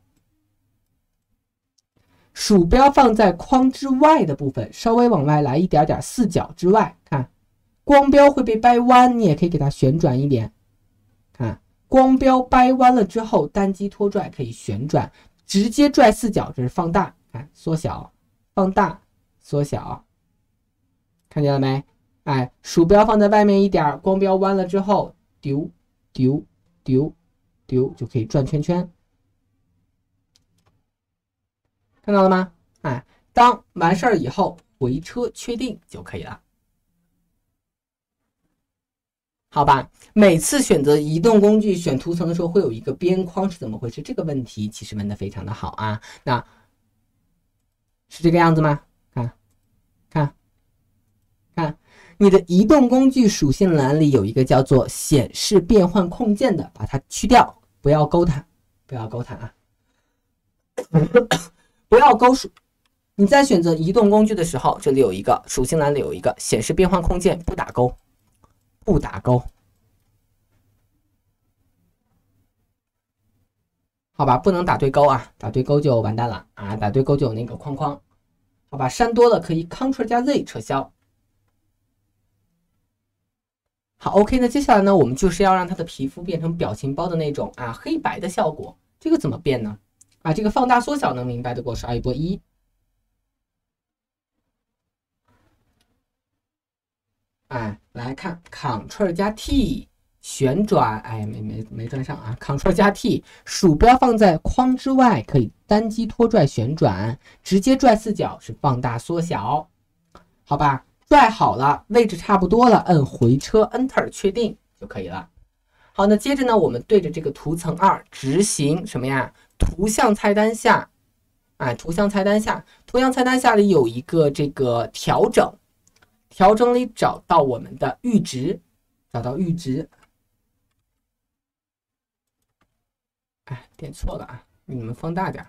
鼠标放在框之外的部分，稍微往外来一点点，四角之外，看，光标会被掰弯，你也可以给它旋转一点。看，光标掰弯了之后，单击拖拽可以旋转，直接拽四角，这是放大，看，缩小，放大，缩小。看见了没？哎，鼠标放在外面一点，光标弯了之后，丢丢丢丢，就可以转圈圈。看到了吗？哎，当完事儿以后，回车确定就可以了。好吧，每次选择移动工具选图层的时候，会有一个边框是怎么回事？这个问题其实问的非常的好啊。那是这个样子吗？看，看。看，你的移动工具属性栏里有一个叫做显示变换控件的，把它去掉，不要勾它，不要勾它啊，不要勾属。你在选择移动工具的时候，这里有一个属性栏里有一个显示变换控件，不打勾，不打勾，好吧，不能打对勾啊，打对勾就完蛋了啊，打对勾就有那个框框，好吧，删多了可以 Ctrl 加 Z 撤销。好 ，OK， 那接下来呢，我们就是要让它的皮肤变成表情包的那种啊黑白的效果。这个怎么变呢？啊，这个放大缩小能明白的给我刷一波一。哎，来看 Ctrl 加 T 旋转，哎，没没没转上啊 ，Ctrl 加 T， 鼠标放在框之外，可以单击拖拽旋转，直接拽四角是放大缩小，好吧？拽好了，位置差不多了，摁回车 Enter 确定就可以了。好，那接着呢，我们对着这个图层二执行什么呀？图像菜单下，哎，图像菜单下，图像菜单下里有一个这个调整，调整里找到我们的阈值，找到阈值，哎，点错了啊，给你们放大点。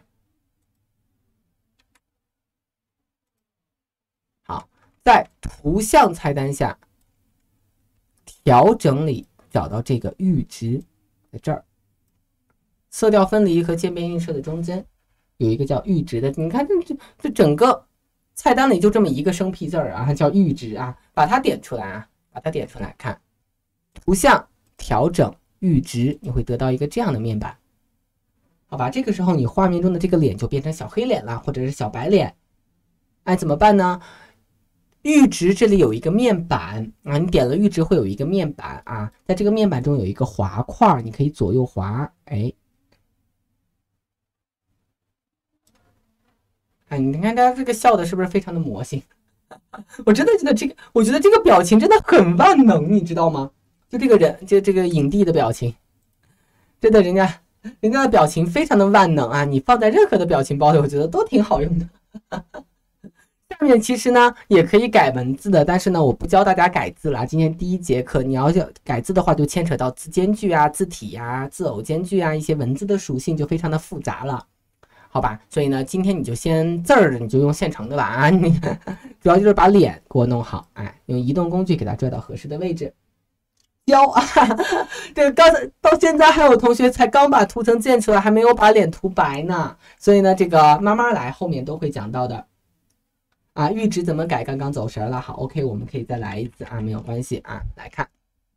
好。在图像菜单下，调整里找到这个阈值，在这儿，色调分离和渐变映射的中间有一个叫阈值的。你看这这这整个菜单里就这么一个生僻字儿啊，叫阈值啊，把它点出来啊，把它点出来看，图像调整阈值，你会得到一个这样的面板。好吧，这个时候你画面中的这个脸就变成小黑脸了，或者是小白脸。哎，怎么办呢？阈值这里有一个面板啊，你点了阈值会有一个面板啊，在这个面板中有一个滑块，你可以左右滑，哎，哎，你看大家这个笑的是不是非常的魔性？我真的觉得这个，我觉得这个表情真的很万能，你知道吗？就这个人，就这个影帝的表情，真的，人家人家的表情非常的万能啊，你放在任何的表情包里，我觉得都挺好用的。下面其实呢也可以改文字的，但是呢我不教大家改字了。今天第一节课你要改字的话，就牵扯到字间距啊、字体啊、字偶间距啊，一些文字的属性就非常的复杂了，好吧？所以呢，今天你就先字儿，你就用现成的吧啊，你主要就是把脸给我弄好，哎，用移动工具给它拽到合适的位置。教啊，这个刚才到现在还有同学才刚把图层建出来，还没有把脸涂白呢，所以呢，这个慢慢来，后面都会讲到的。啊，阈值怎么改？刚刚走神了。好 ，OK， 我们可以再来一次啊，没有关系啊。来看，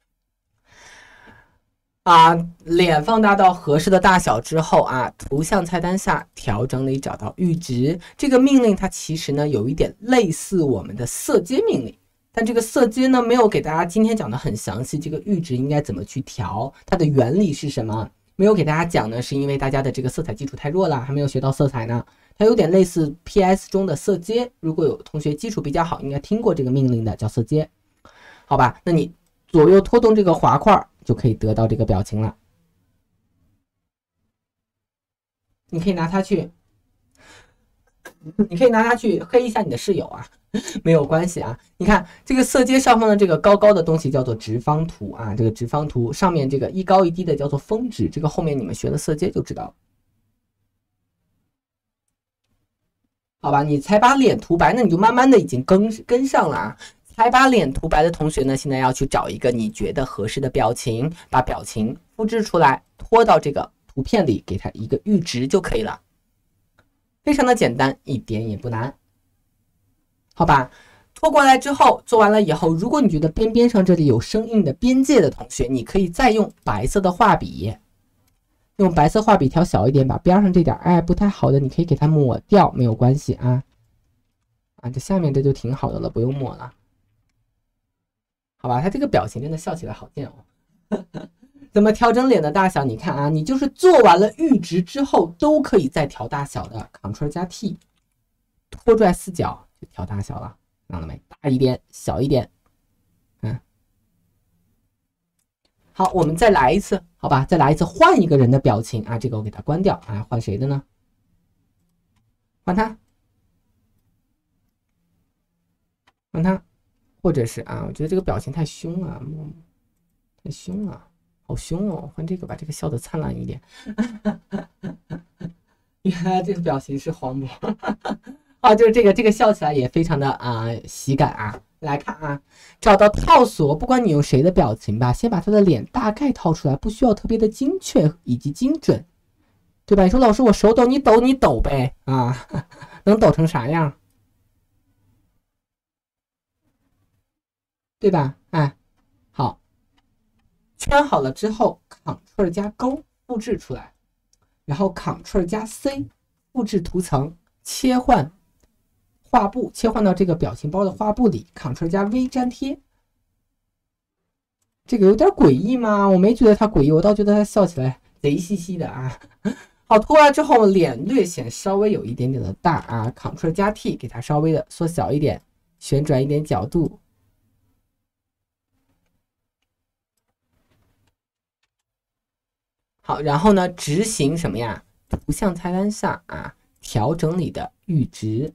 啊，脸放大到合适的大小之后啊，图像菜单下调整里找到阈值。这个命令它其实呢有一点类似我们的色阶命令但这个色阶呢，没有给大家今天讲的很详细，这个阈值应该怎么去调，它的原理是什么，没有给大家讲呢，是因为大家的这个色彩基础太弱了，还没有学到色彩呢。它有点类似 P S 中的色阶，如果有同学基础比较好，应该听过这个命令的，叫色阶，好吧？那你左右拖动这个滑块，就可以得到这个表情了。你可以拿它去。你可以拿它去黑一下你的室友啊，没有关系啊。你看这个色阶上方的这个高高的东西叫做直方图啊，这个直方图上面这个一高一低的叫做峰值，这个后面你们学的色阶就知道了。好吧，你才把脸涂白，那你就慢慢的已经跟跟上了啊。才把脸涂白的同学呢，现在要去找一个你觉得合适的表情，把表情复制出来，拖到这个图片里，给它一个阈值就可以了。非常的简单，一点也不难，好吧？拖过来之后，做完了以后，如果你觉得边边上这里有生硬的边界的同学，你可以再用白色的画笔，用白色画笔调小一点，把边上这点哎不太好的，你可以给它抹掉，没有关系啊。啊，这下面这就挺好的了，不用抹了，好吧？他这个表情真的笑起来好贱哦。怎么调整脸的大小？你看啊，你就是做完了阈值之后都可以再调大小的 ，Ctrl 加 T， 拖拽四角就调大小了，看到了没？大一点，小一点，嗯，好，我们再来一次，好吧？再来一次，换一个人的表情啊，这个我给它关掉啊，换谁的呢？换他，换他，或者是啊，我觉得这个表情太凶了，太凶了。好凶哦！换这个，把这个笑得灿烂一点。原来这个表情是黄渤啊，就是这个，这个笑起来也非常的啊、呃、喜感啊。来看啊，找到套索，不管你用谁的表情吧，先把他的脸大概套出来，不需要特别的精确以及精准，对吧？你说老师我手抖，你抖你抖呗啊，能抖成啥样？对吧？哎，好。圈好了之后 ，Ctrl 加勾复制出来，然后 Ctrl 加 C 复制图层，切换画布，切换到这个表情包的画布里 ，Ctrl 加 V 粘贴。这个有点诡异吗？我没觉得它诡异，我倒觉得它笑起来贼兮兮的啊。好，拖完之后脸略显稍微有一点点的大啊 ，Ctrl 加 T 给它稍微的缩小一点，旋转一点角度。好，然后呢，执行什么呀？图像菜单下啊，调整你的阈值。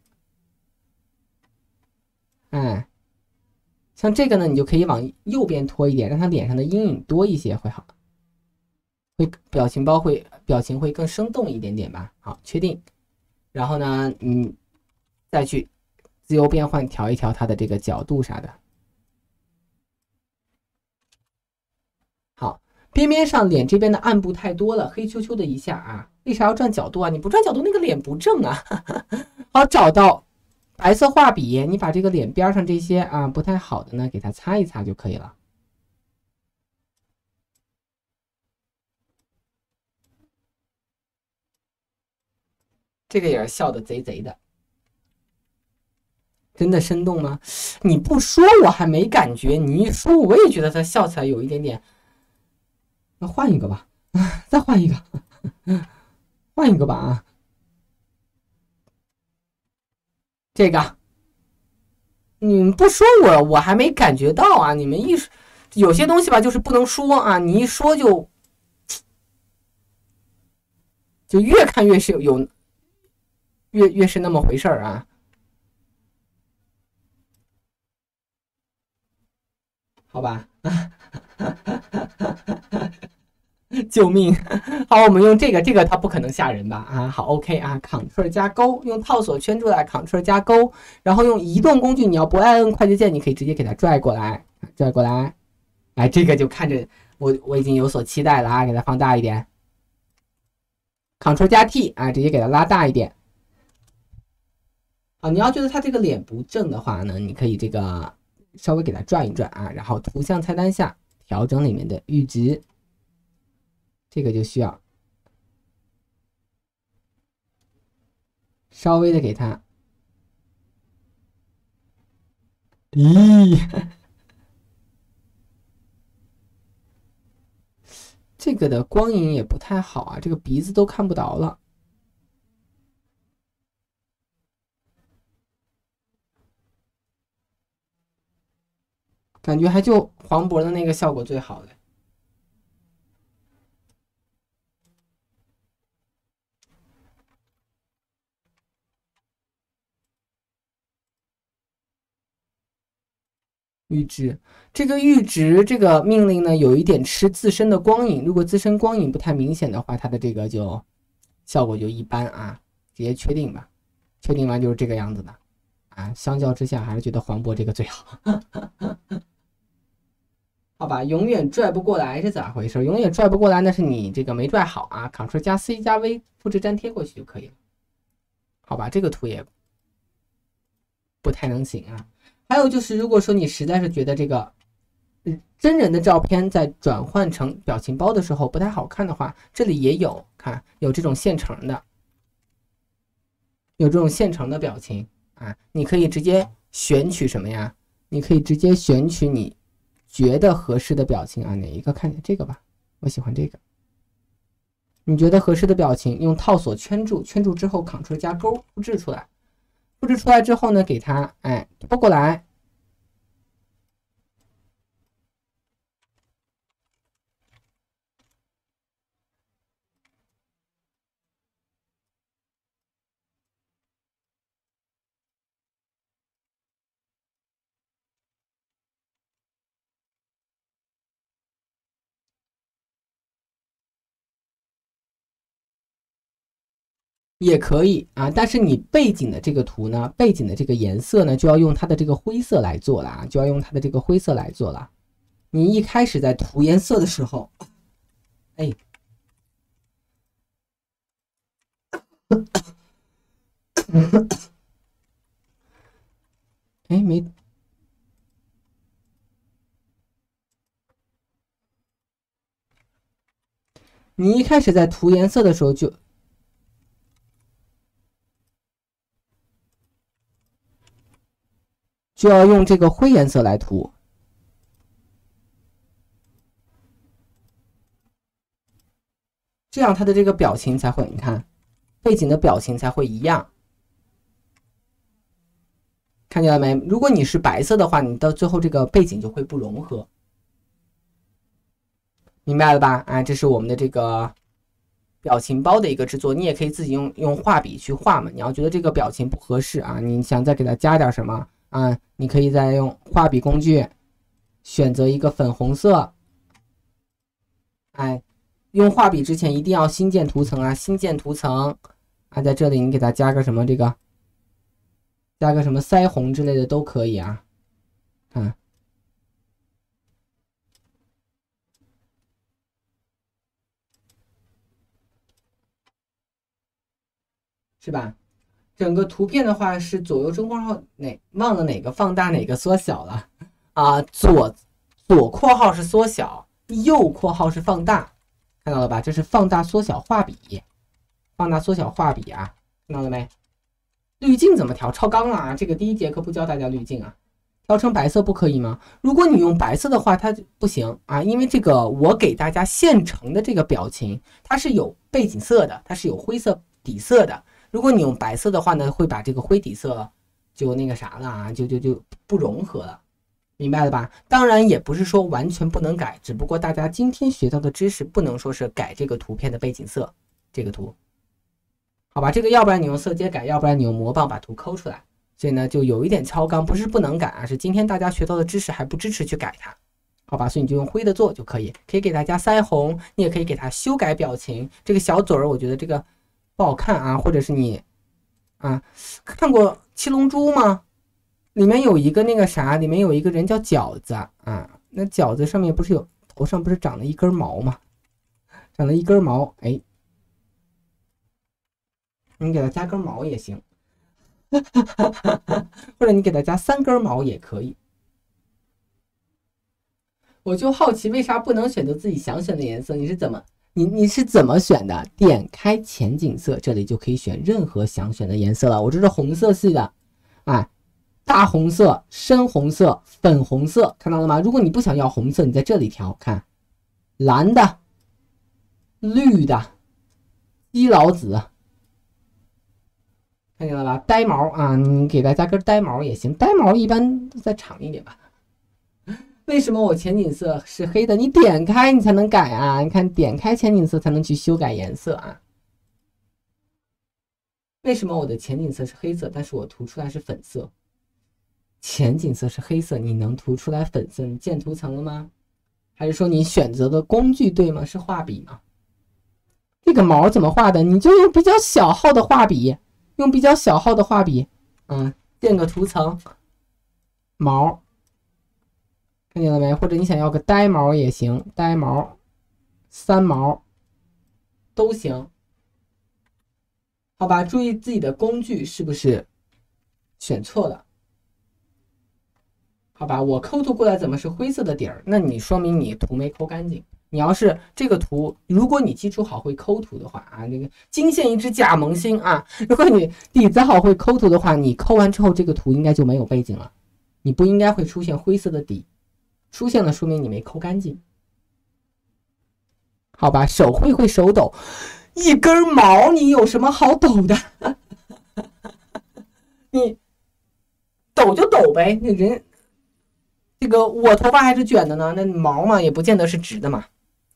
哎，像这个呢，你就可以往右边拖一点，让他脸上的阴影多一些会好，会表情包会表情会更生动一点点吧。好，确定。然后呢，你再去自由变换调一调它的这个角度啥的。好。边边上脸这边的暗部太多了，黑黢黢的一下啊，为啥要转角度啊？你不转角度，那个脸不正啊。好，找到白色画笔，你把这个脸边上这些啊不太好的呢，给它擦一擦就可以了。这个也是笑的贼贼的，真的生动吗？你不说我还没感觉，你一说我也觉得他笑起来有一点点。那换一个吧，再换一个，换一个吧啊！这个，你们不说我，我还没感觉到啊！你们一有些东西吧，就是不能说啊，你一说就就越看越是有，越越是那么回事儿啊！好吧。救命！好，我们用这个，这个它不可能吓人吧？啊，好 ，OK 啊 ，Ctrl 加勾，用套索圈出来 ，Ctrl 加勾，然后用移动工具，你要不爱摁快捷键，你可以直接给它拽过来，拽过来，哎，这个就看着我我已经有所期待了啊，给它放大一点 ，Ctrl 加 T 啊，直接给它拉大一点。好，你要觉得它这个脸不正的话呢，你可以这个稍微给它转一转啊，然后图像菜单下调整里面的阈值。这个就需要稍微的给它咦，这个的光影也不太好啊，这个鼻子都看不到了。感觉还就黄渤的那个效果最好嘞。阈值，这个阈值这个命令呢，有一点吃自身的光影，如果自身光影不太明显的话，它的这个就效果就一般啊，直接确定吧。确定完就是这个样子的啊。相较之下，还是觉得黄渤这个最好。好吧，永远拽不过来是咋回事？永远拽不过来，那是你这个没拽好啊。Ctrl 加 C 加 V 复制粘贴过去就可以了。好吧，这个图也不太能行啊。还有就是，如果说你实在是觉得这个真人的照片在转换成表情包的时候不太好看的话，这里也有，看有这种现成的，有这种现成的表情啊，你可以直接选取什么呀？你可以直接选取你觉得合适的表情啊，哪一个看见这个吧？我喜欢这个。你觉得合适的表情，用套索圈住，圈住之后 Ctrl 加勾复制出来。复制出来之后呢，给它哎拖过来，也可以啊，但是你背景的这个图呢，背景的这个颜色呢，就要用它的这个灰色来做了啊，就要用它的这个灰色来做了。你一开始在涂颜色的时候，哎，哎没，你一开始在涂颜色的时候就。就要用这个灰颜色来涂，这样它的这个表情才会，你看，背景的表情才会一样，看见了没？如果你是白色的话，你到最后这个背景就会不融合，明白了吧？哎，这是我们的这个表情包的一个制作，你也可以自己用用画笔去画嘛。你要觉得这个表情不合适啊，你想再给它加点什么？啊，你可以再用画笔工具选择一个粉红色，哎，用画笔之前一定要新建图层啊，新建图层啊，在这里你给它加个什么这个，加个什么腮红之类的都可以啊，看，是吧？整个图片的话是左右中括号哪忘了哪个放大哪个缩小了啊？左左括号是缩小，右括号是放大，看到了吧？这是放大缩小画笔，放大缩小画笔啊，看到了没？滤镜怎么调？超纲了啊！这个第一节课不教大家滤镜啊，调成白色不可以吗？如果你用白色的话，它不行啊，因为这个我给大家现成的这个表情，它是有背景色的，它是有灰色底色的。如果你用白色的话呢，会把这个灰底色就那个啥了啊，就就就不融合了，明白了吧？当然也不是说完全不能改，只不过大家今天学到的知识不能说是改这个图片的背景色，这个图，好吧？这个要不然你用色阶改，要不然你用魔棒把图抠出来，所以呢就有一点超纲，不是不能改啊，是今天大家学到的知识还不支持去改它，好吧？所以你就用灰的做就可以，可以给大家腮红，你也可以给它修改表情，这个小嘴儿，我觉得这个。不好看啊，或者是你啊看过七龙珠吗？里面有一个那个啥，里面有一个人叫饺子啊，那饺子上面不是有头上不是长了一根毛吗？长了一根毛，哎，你给它加根毛也行，或者你给它加三根毛也可以。我就好奇，为啥不能选择自己想选的颜色？你是怎么？你你是怎么选的？点开前景色，这里就可以选任何想选的颜色了。我这是红色系的，啊， 大红色、深红色、粉红色，看到了吗？如果你不想要红色，你在这里调，看蓝的、绿的、基佬紫，看见了吧？呆毛啊，你给它加根呆毛也行，呆毛一般再长一点吧。为什么我前景色是黑的？你点开你才能改啊！你看，点开前景色才能去修改颜色啊。为什么我的前景色是黑色，但是我涂出来是粉色？前景色是黑色，你能涂出来粉色？你建图层了吗？还是说你选择的工具对吗？是画笔吗？这个毛怎么画的？你就用比较小号的画笔，用比较小号的画笔，嗯，建个图层，毛。看见了没？或者你想要个呆毛也行，呆毛、三毛都行，好吧？注意自己的工具是不是选错了，好吧？我抠图过来怎么是灰色的底儿？那你说明你图没抠干净。你要是这个图，如果你基础好会抠图的话啊，这个惊现一只假萌新啊！如果你底子好会抠图的话，你抠完之后这个图应该就没有背景了，你不应该会出现灰色的底。出现了，说明你没抠干净，好吧？手会会手抖，一根毛你有什么好抖的？你抖就抖呗，那人这个我头发还是卷的呢，那毛嘛也不见得是直的嘛，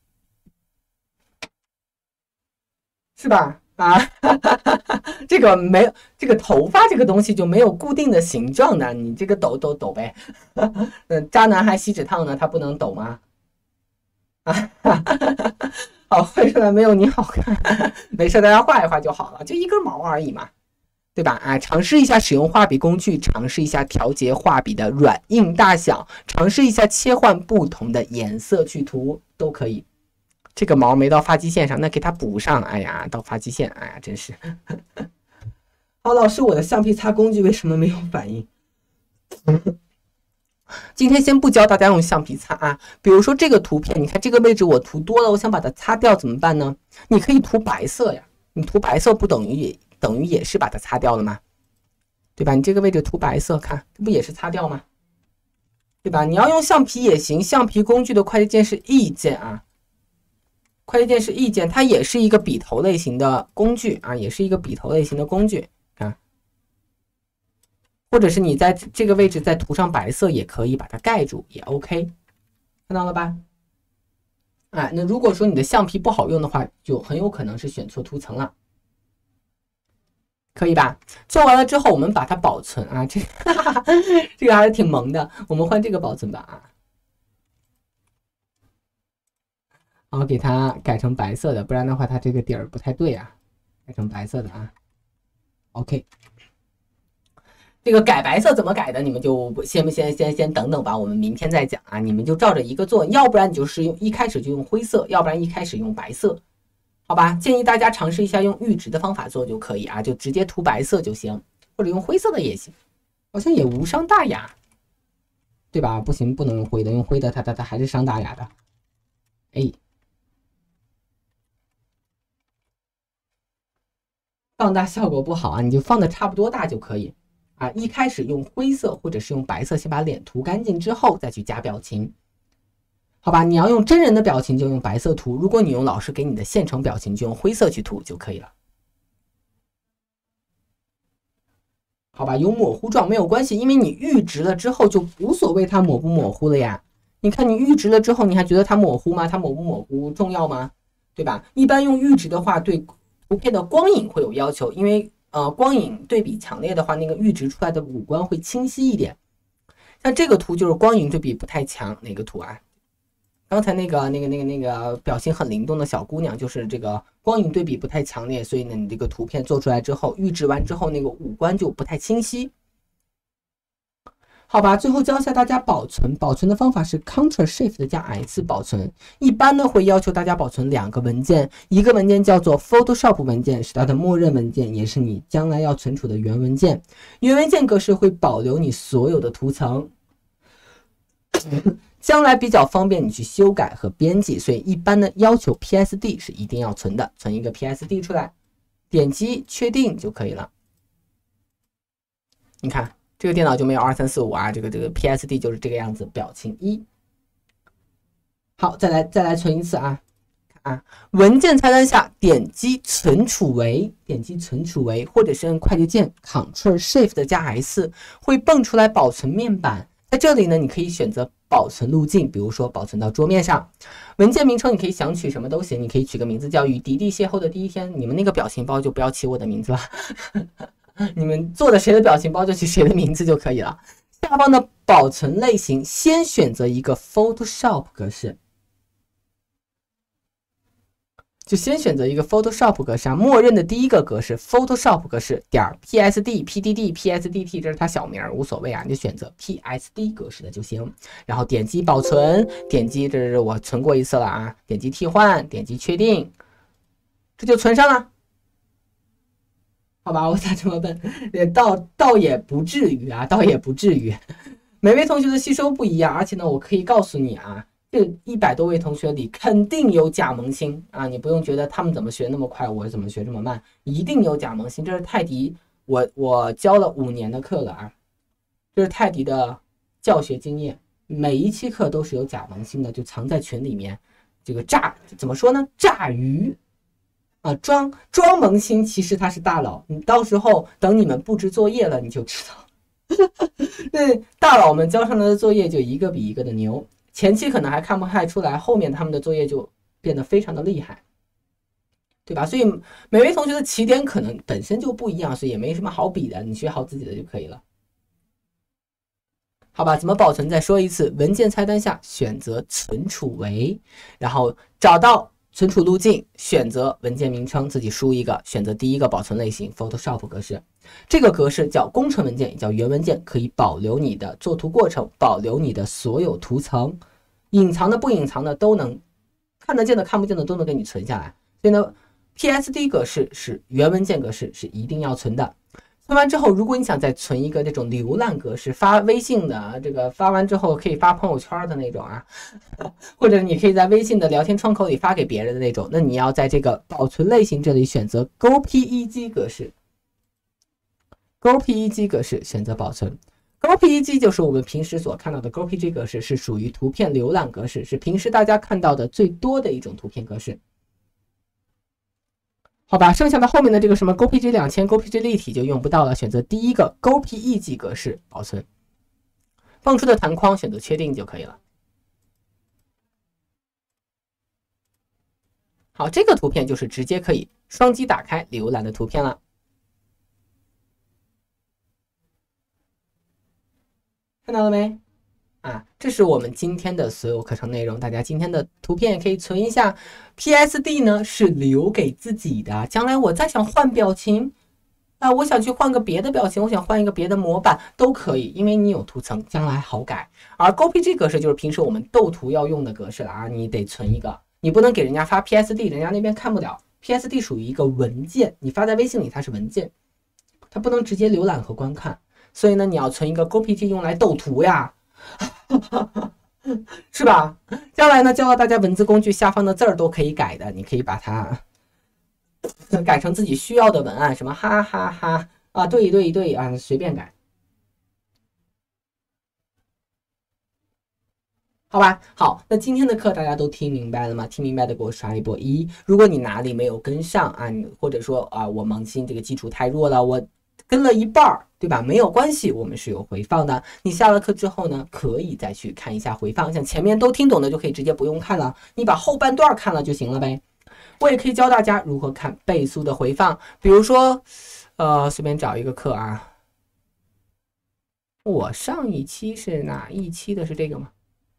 是吧？啊，这个没有这个头发这个东西就没有固定的形状的，你这个抖抖抖呗。嗯，渣男还锡纸烫呢，他不能抖吗？啊，好，绘出来没有你好看，没事，大家画一画就好了，就一根毛而已嘛，对吧？啊，尝试一下使用画笔工具，尝试一下调节画笔的软硬大小，尝试一下切换不同的颜色去涂都可以。这个毛没到发际线上，那给它补上。哎呀，到发际线，哎呀，真是。好，老师，我的橡皮擦工具为什么没有反应？今天先不教大家用橡皮擦啊。比如说这个图片，你看这个位置我涂多了，我想把它擦掉怎么办呢？你可以涂白色呀，你涂白色不等于也等于也是把它擦掉了吗？对吧？你这个位置涂白色，看这不也是擦掉吗？对吧？你要用橡皮也行，橡皮工具的快捷键是 E 键啊。快捷键是 E 键，它也是一个笔头类型的工具啊，也是一个笔头类型的工具啊。或者是你在这个位置再涂上白色也可以把它盖住，也 OK， 看到了吧？啊，那如果说你的橡皮不好用的话，就很有可能是选错涂层了，可以吧？做完了之后，我们把它保存啊，这这个还是挺萌的，我们换这个保存吧啊。然后给它改成白色的，不然的话它这个底儿不太对啊，改成白色的啊。OK， 这个改白色怎么改的，你们就先不先先先等等吧，我们明天再讲啊。你们就照着一个做，要不然你就是用一开始就用灰色，要不然一开始用白色，好吧？建议大家尝试一下用预直的方法做就可以啊，就直接涂白色就行，或者用灰色的也行，好像也无伤大雅，对吧？不行，不能用灰的，用灰的它它它还是伤大雅的，哎。放大效果不好啊，你就放的差不多大就可以啊。一开始用灰色或者是用白色先把脸涂干净之后再去加表情，好吧？你要用真人的表情就用白色涂，如果你用老师给你的现成表情就用灰色去涂就可以了，好吧？有模糊状没有关系，因为你预直了之后就无所谓它模不模糊了呀。你看你预直了之后，你还觉得它模糊吗？它模不模糊重要吗？对吧？一般用预直的话，对图片的光影会有要求，因为呃光影对比强烈的话，那个预直出来的五官会清晰一点。像这个图就是光影对比不太强，哪个图啊？刚才那个那个那个那个表情很灵动的小姑娘，就是这个光影对比不太强烈，所以呢，你这个图片做出来之后，预直完之后，那个五官就不太清晰。好吧，最后教一下大家保存，保存的方法是 Ctrl Shift 加 S 保存。一般呢会要求大家保存两个文件，一个文件叫做 Photoshop 文件，是它的默认文件，也是你将来要存储的原文件。原文件格式会保留你所有的图层，将来比较方便你去修改和编辑，所以一般呢要求 P S D 是一定要存的，存一个 P S D 出来，点击确定就可以了。你看。 这个电脑就没有二三四五啊，这个这个 P S D 就是这个样子，表情一。好，再来再来存一次啊啊！文件菜单下点击存储为，点击存储为，或者是按快捷键 Ctrl Shift 加 S， 会蹦出来保存面板。在这里呢，你可以选择保存路径，比如说保存到桌面上。文件名称你可以想取什么都行，你可以取个名字叫与迪迪邂逅的第一天，你们那个表情包就不要起我的名字了。你们做的谁的表情包就取谁的名字就可以了。下方的保存类型，先选择一个 Photoshop 格式，就先选择一个 Photoshop 格式啊，默认的第一个格式 Photoshop 格式点 PSD、PDD、PSDT， 这是它小名，无所谓啊，你就选择 P S D 格式的就行。然后点击保存，点击这是我存过一次了啊，点击替换，点击确定，这就存上了。好吧，我咋这么笨？也倒倒也不至于啊，倒也不至于。每位同学的吸收不一样，而且呢，我可以告诉你啊，这一百多位同学里肯定有假萌新啊，你不用觉得他们怎么学那么快，我怎么学这么慢，一定有假萌新。这是泰迪，我我教了五年的课了啊，这是泰迪的教学经验，每一期课都是有假萌新的，就藏在群里面，这个炸怎么说呢？炸鱼。啊，装装萌新，其实他是大佬。你到时候等你们布置作业了，你就知道。那大佬们交上来的作业就一个比一个的牛，前期可能还看不太出来，后面他们的作业就变得非常的厉害，对吧？所以每位同学的起点可能本身就不一样，所以也没什么好比的，你学好自己的就可以了。好吧，怎么保存？再说一次，文件菜单下选择存储为，然后找到存储路径，选择文件名称，自己输一个，选择第一个保存类型 Photoshop 格式。这个格式叫工程文件，也叫原文件，可以保留你的作图过程，保留你的所有图层，隐藏的不隐藏的都能，看得见的看不见的都能给你存下来。所以呢 P S D 格式是原文件格式，是一定要存的。存完之后，如果你想再存一个这种浏览格式，发微信的，这个发完之后可以发朋友圈的那种啊，或者你可以在微信的聊天窗口里发给别人的那种，那你要在这个保存类型这里选择 G O P E G 格式 ，G O P E G 格式选择保存。G O P E G 就是我们平时所看到的 G O P G 格式，是属于图片浏览格式，是平时大家看到的最多的一种图片格式。好吧，剩下的后面的这个什么 G O P G 两千、G O P G 立体就用不到了，选择第一个 G O P E G 格式保存，蹦出的弹框选择确定就可以了。好，这个图片就是直接可以双击打开浏览的图片了。看到了没？啊，这是我们今天的所有课程内容，大家今天的图片也可以存一下。P S D 呢是留给自己的，将来我再想换表情啊，我想去换个别的表情，我想换一个别的模板都可以，因为你有图层，将来好改。而 G O P G 格式就是平时我们斗图要用的格式了啊，你得存一个，你不能给人家发 P S D， 人家那边看不了。P S D 属于一个文件，你发在微信里它是文件，它不能直接浏览和观看，所以呢，你要存一个 G O P G 用来斗图呀。是吧？将来呢，教了大家文字工具下方的字儿都可以改的，你可以把它改成自己需要的文案，什么哈哈哈啊，对对对啊，随便改。好吧，好，那今天的课大家都听明白了吗？听明白的给我刷一波一。如果你哪里没有跟上啊，或者说啊，我萌新这个基础太弱了，我跟了一半儿，对吧？没有关系，我们是有回放的。你下了课之后呢，可以再去看一下回放，像前面都听懂的就可以直接不用看了，你把后半段看了就行了呗。我也可以教大家如何看倍速的回放，比如说，呃，随便找一个课啊。我上一期是哪一期的？是这个吗？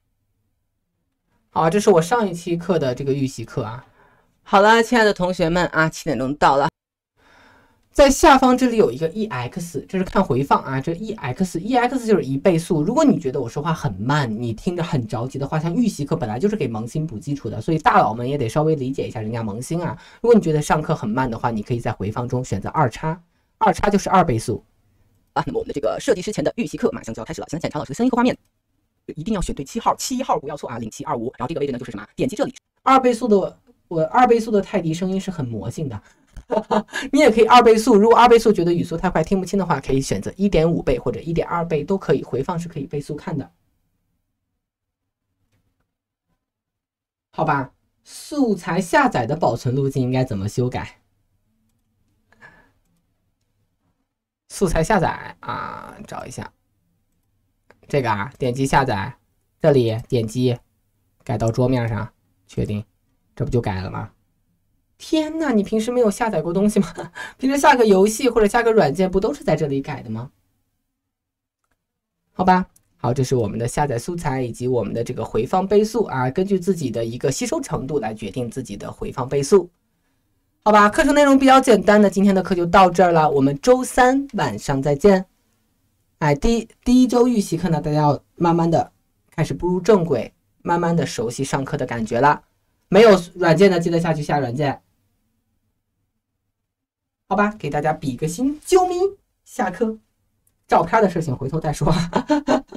好，这是我上一期课的这个预习课啊。好了，亲爱的同学们啊，七点钟到了。在下方这里有一个 E X， 这是看回放啊，这 E X，E X 就是一倍速。如果你觉得我说话很慢，你听着很着急的话，像预习课本来就是给萌新补基础的，所以大佬们也得稍微理解一下人家萌新啊。如果你觉得上课很慢的话，你可以在回放中选择二叉，二叉就是二倍速啊。那么我们的这个设计师前的预习课马上就要开始了，现在检查老师的声音和画面，一定要选对七号，七号不要错啊，零七二五。然后这个位置呢就是什么？点击这里，二倍速的我二倍速的泰迪声音是很魔性的。 你也可以二倍速，如果二倍速觉得语速太快听不清的话，可以选择 一点五倍或者 一点二倍都可以，回放是可以倍速看的。好吧，素材下载的保存路径应该怎么修改？素材下载啊，找一下这个啊，点击下载，这里点击改到桌面上，确定，这不就改了吗？天哪，你平时没有下载过东西吗？平时下个游戏或者下个软件不都是在这里改的吗？好吧，好，这是我们的下载素材以及我们的这个回放倍速啊，根据自己的一个吸收程度来决定自己的回放倍速。好吧，课程内容比较简单的，今天的课就到这儿了，我们周三晚上再见。哎，第一第一周预习课呢，大家要慢慢的开始步入正轨，慢慢的熟悉上课的感觉了。没有软件的记得下去下软件。好吧，给大家比个心，啾咪，下课。照片的事情回头再说。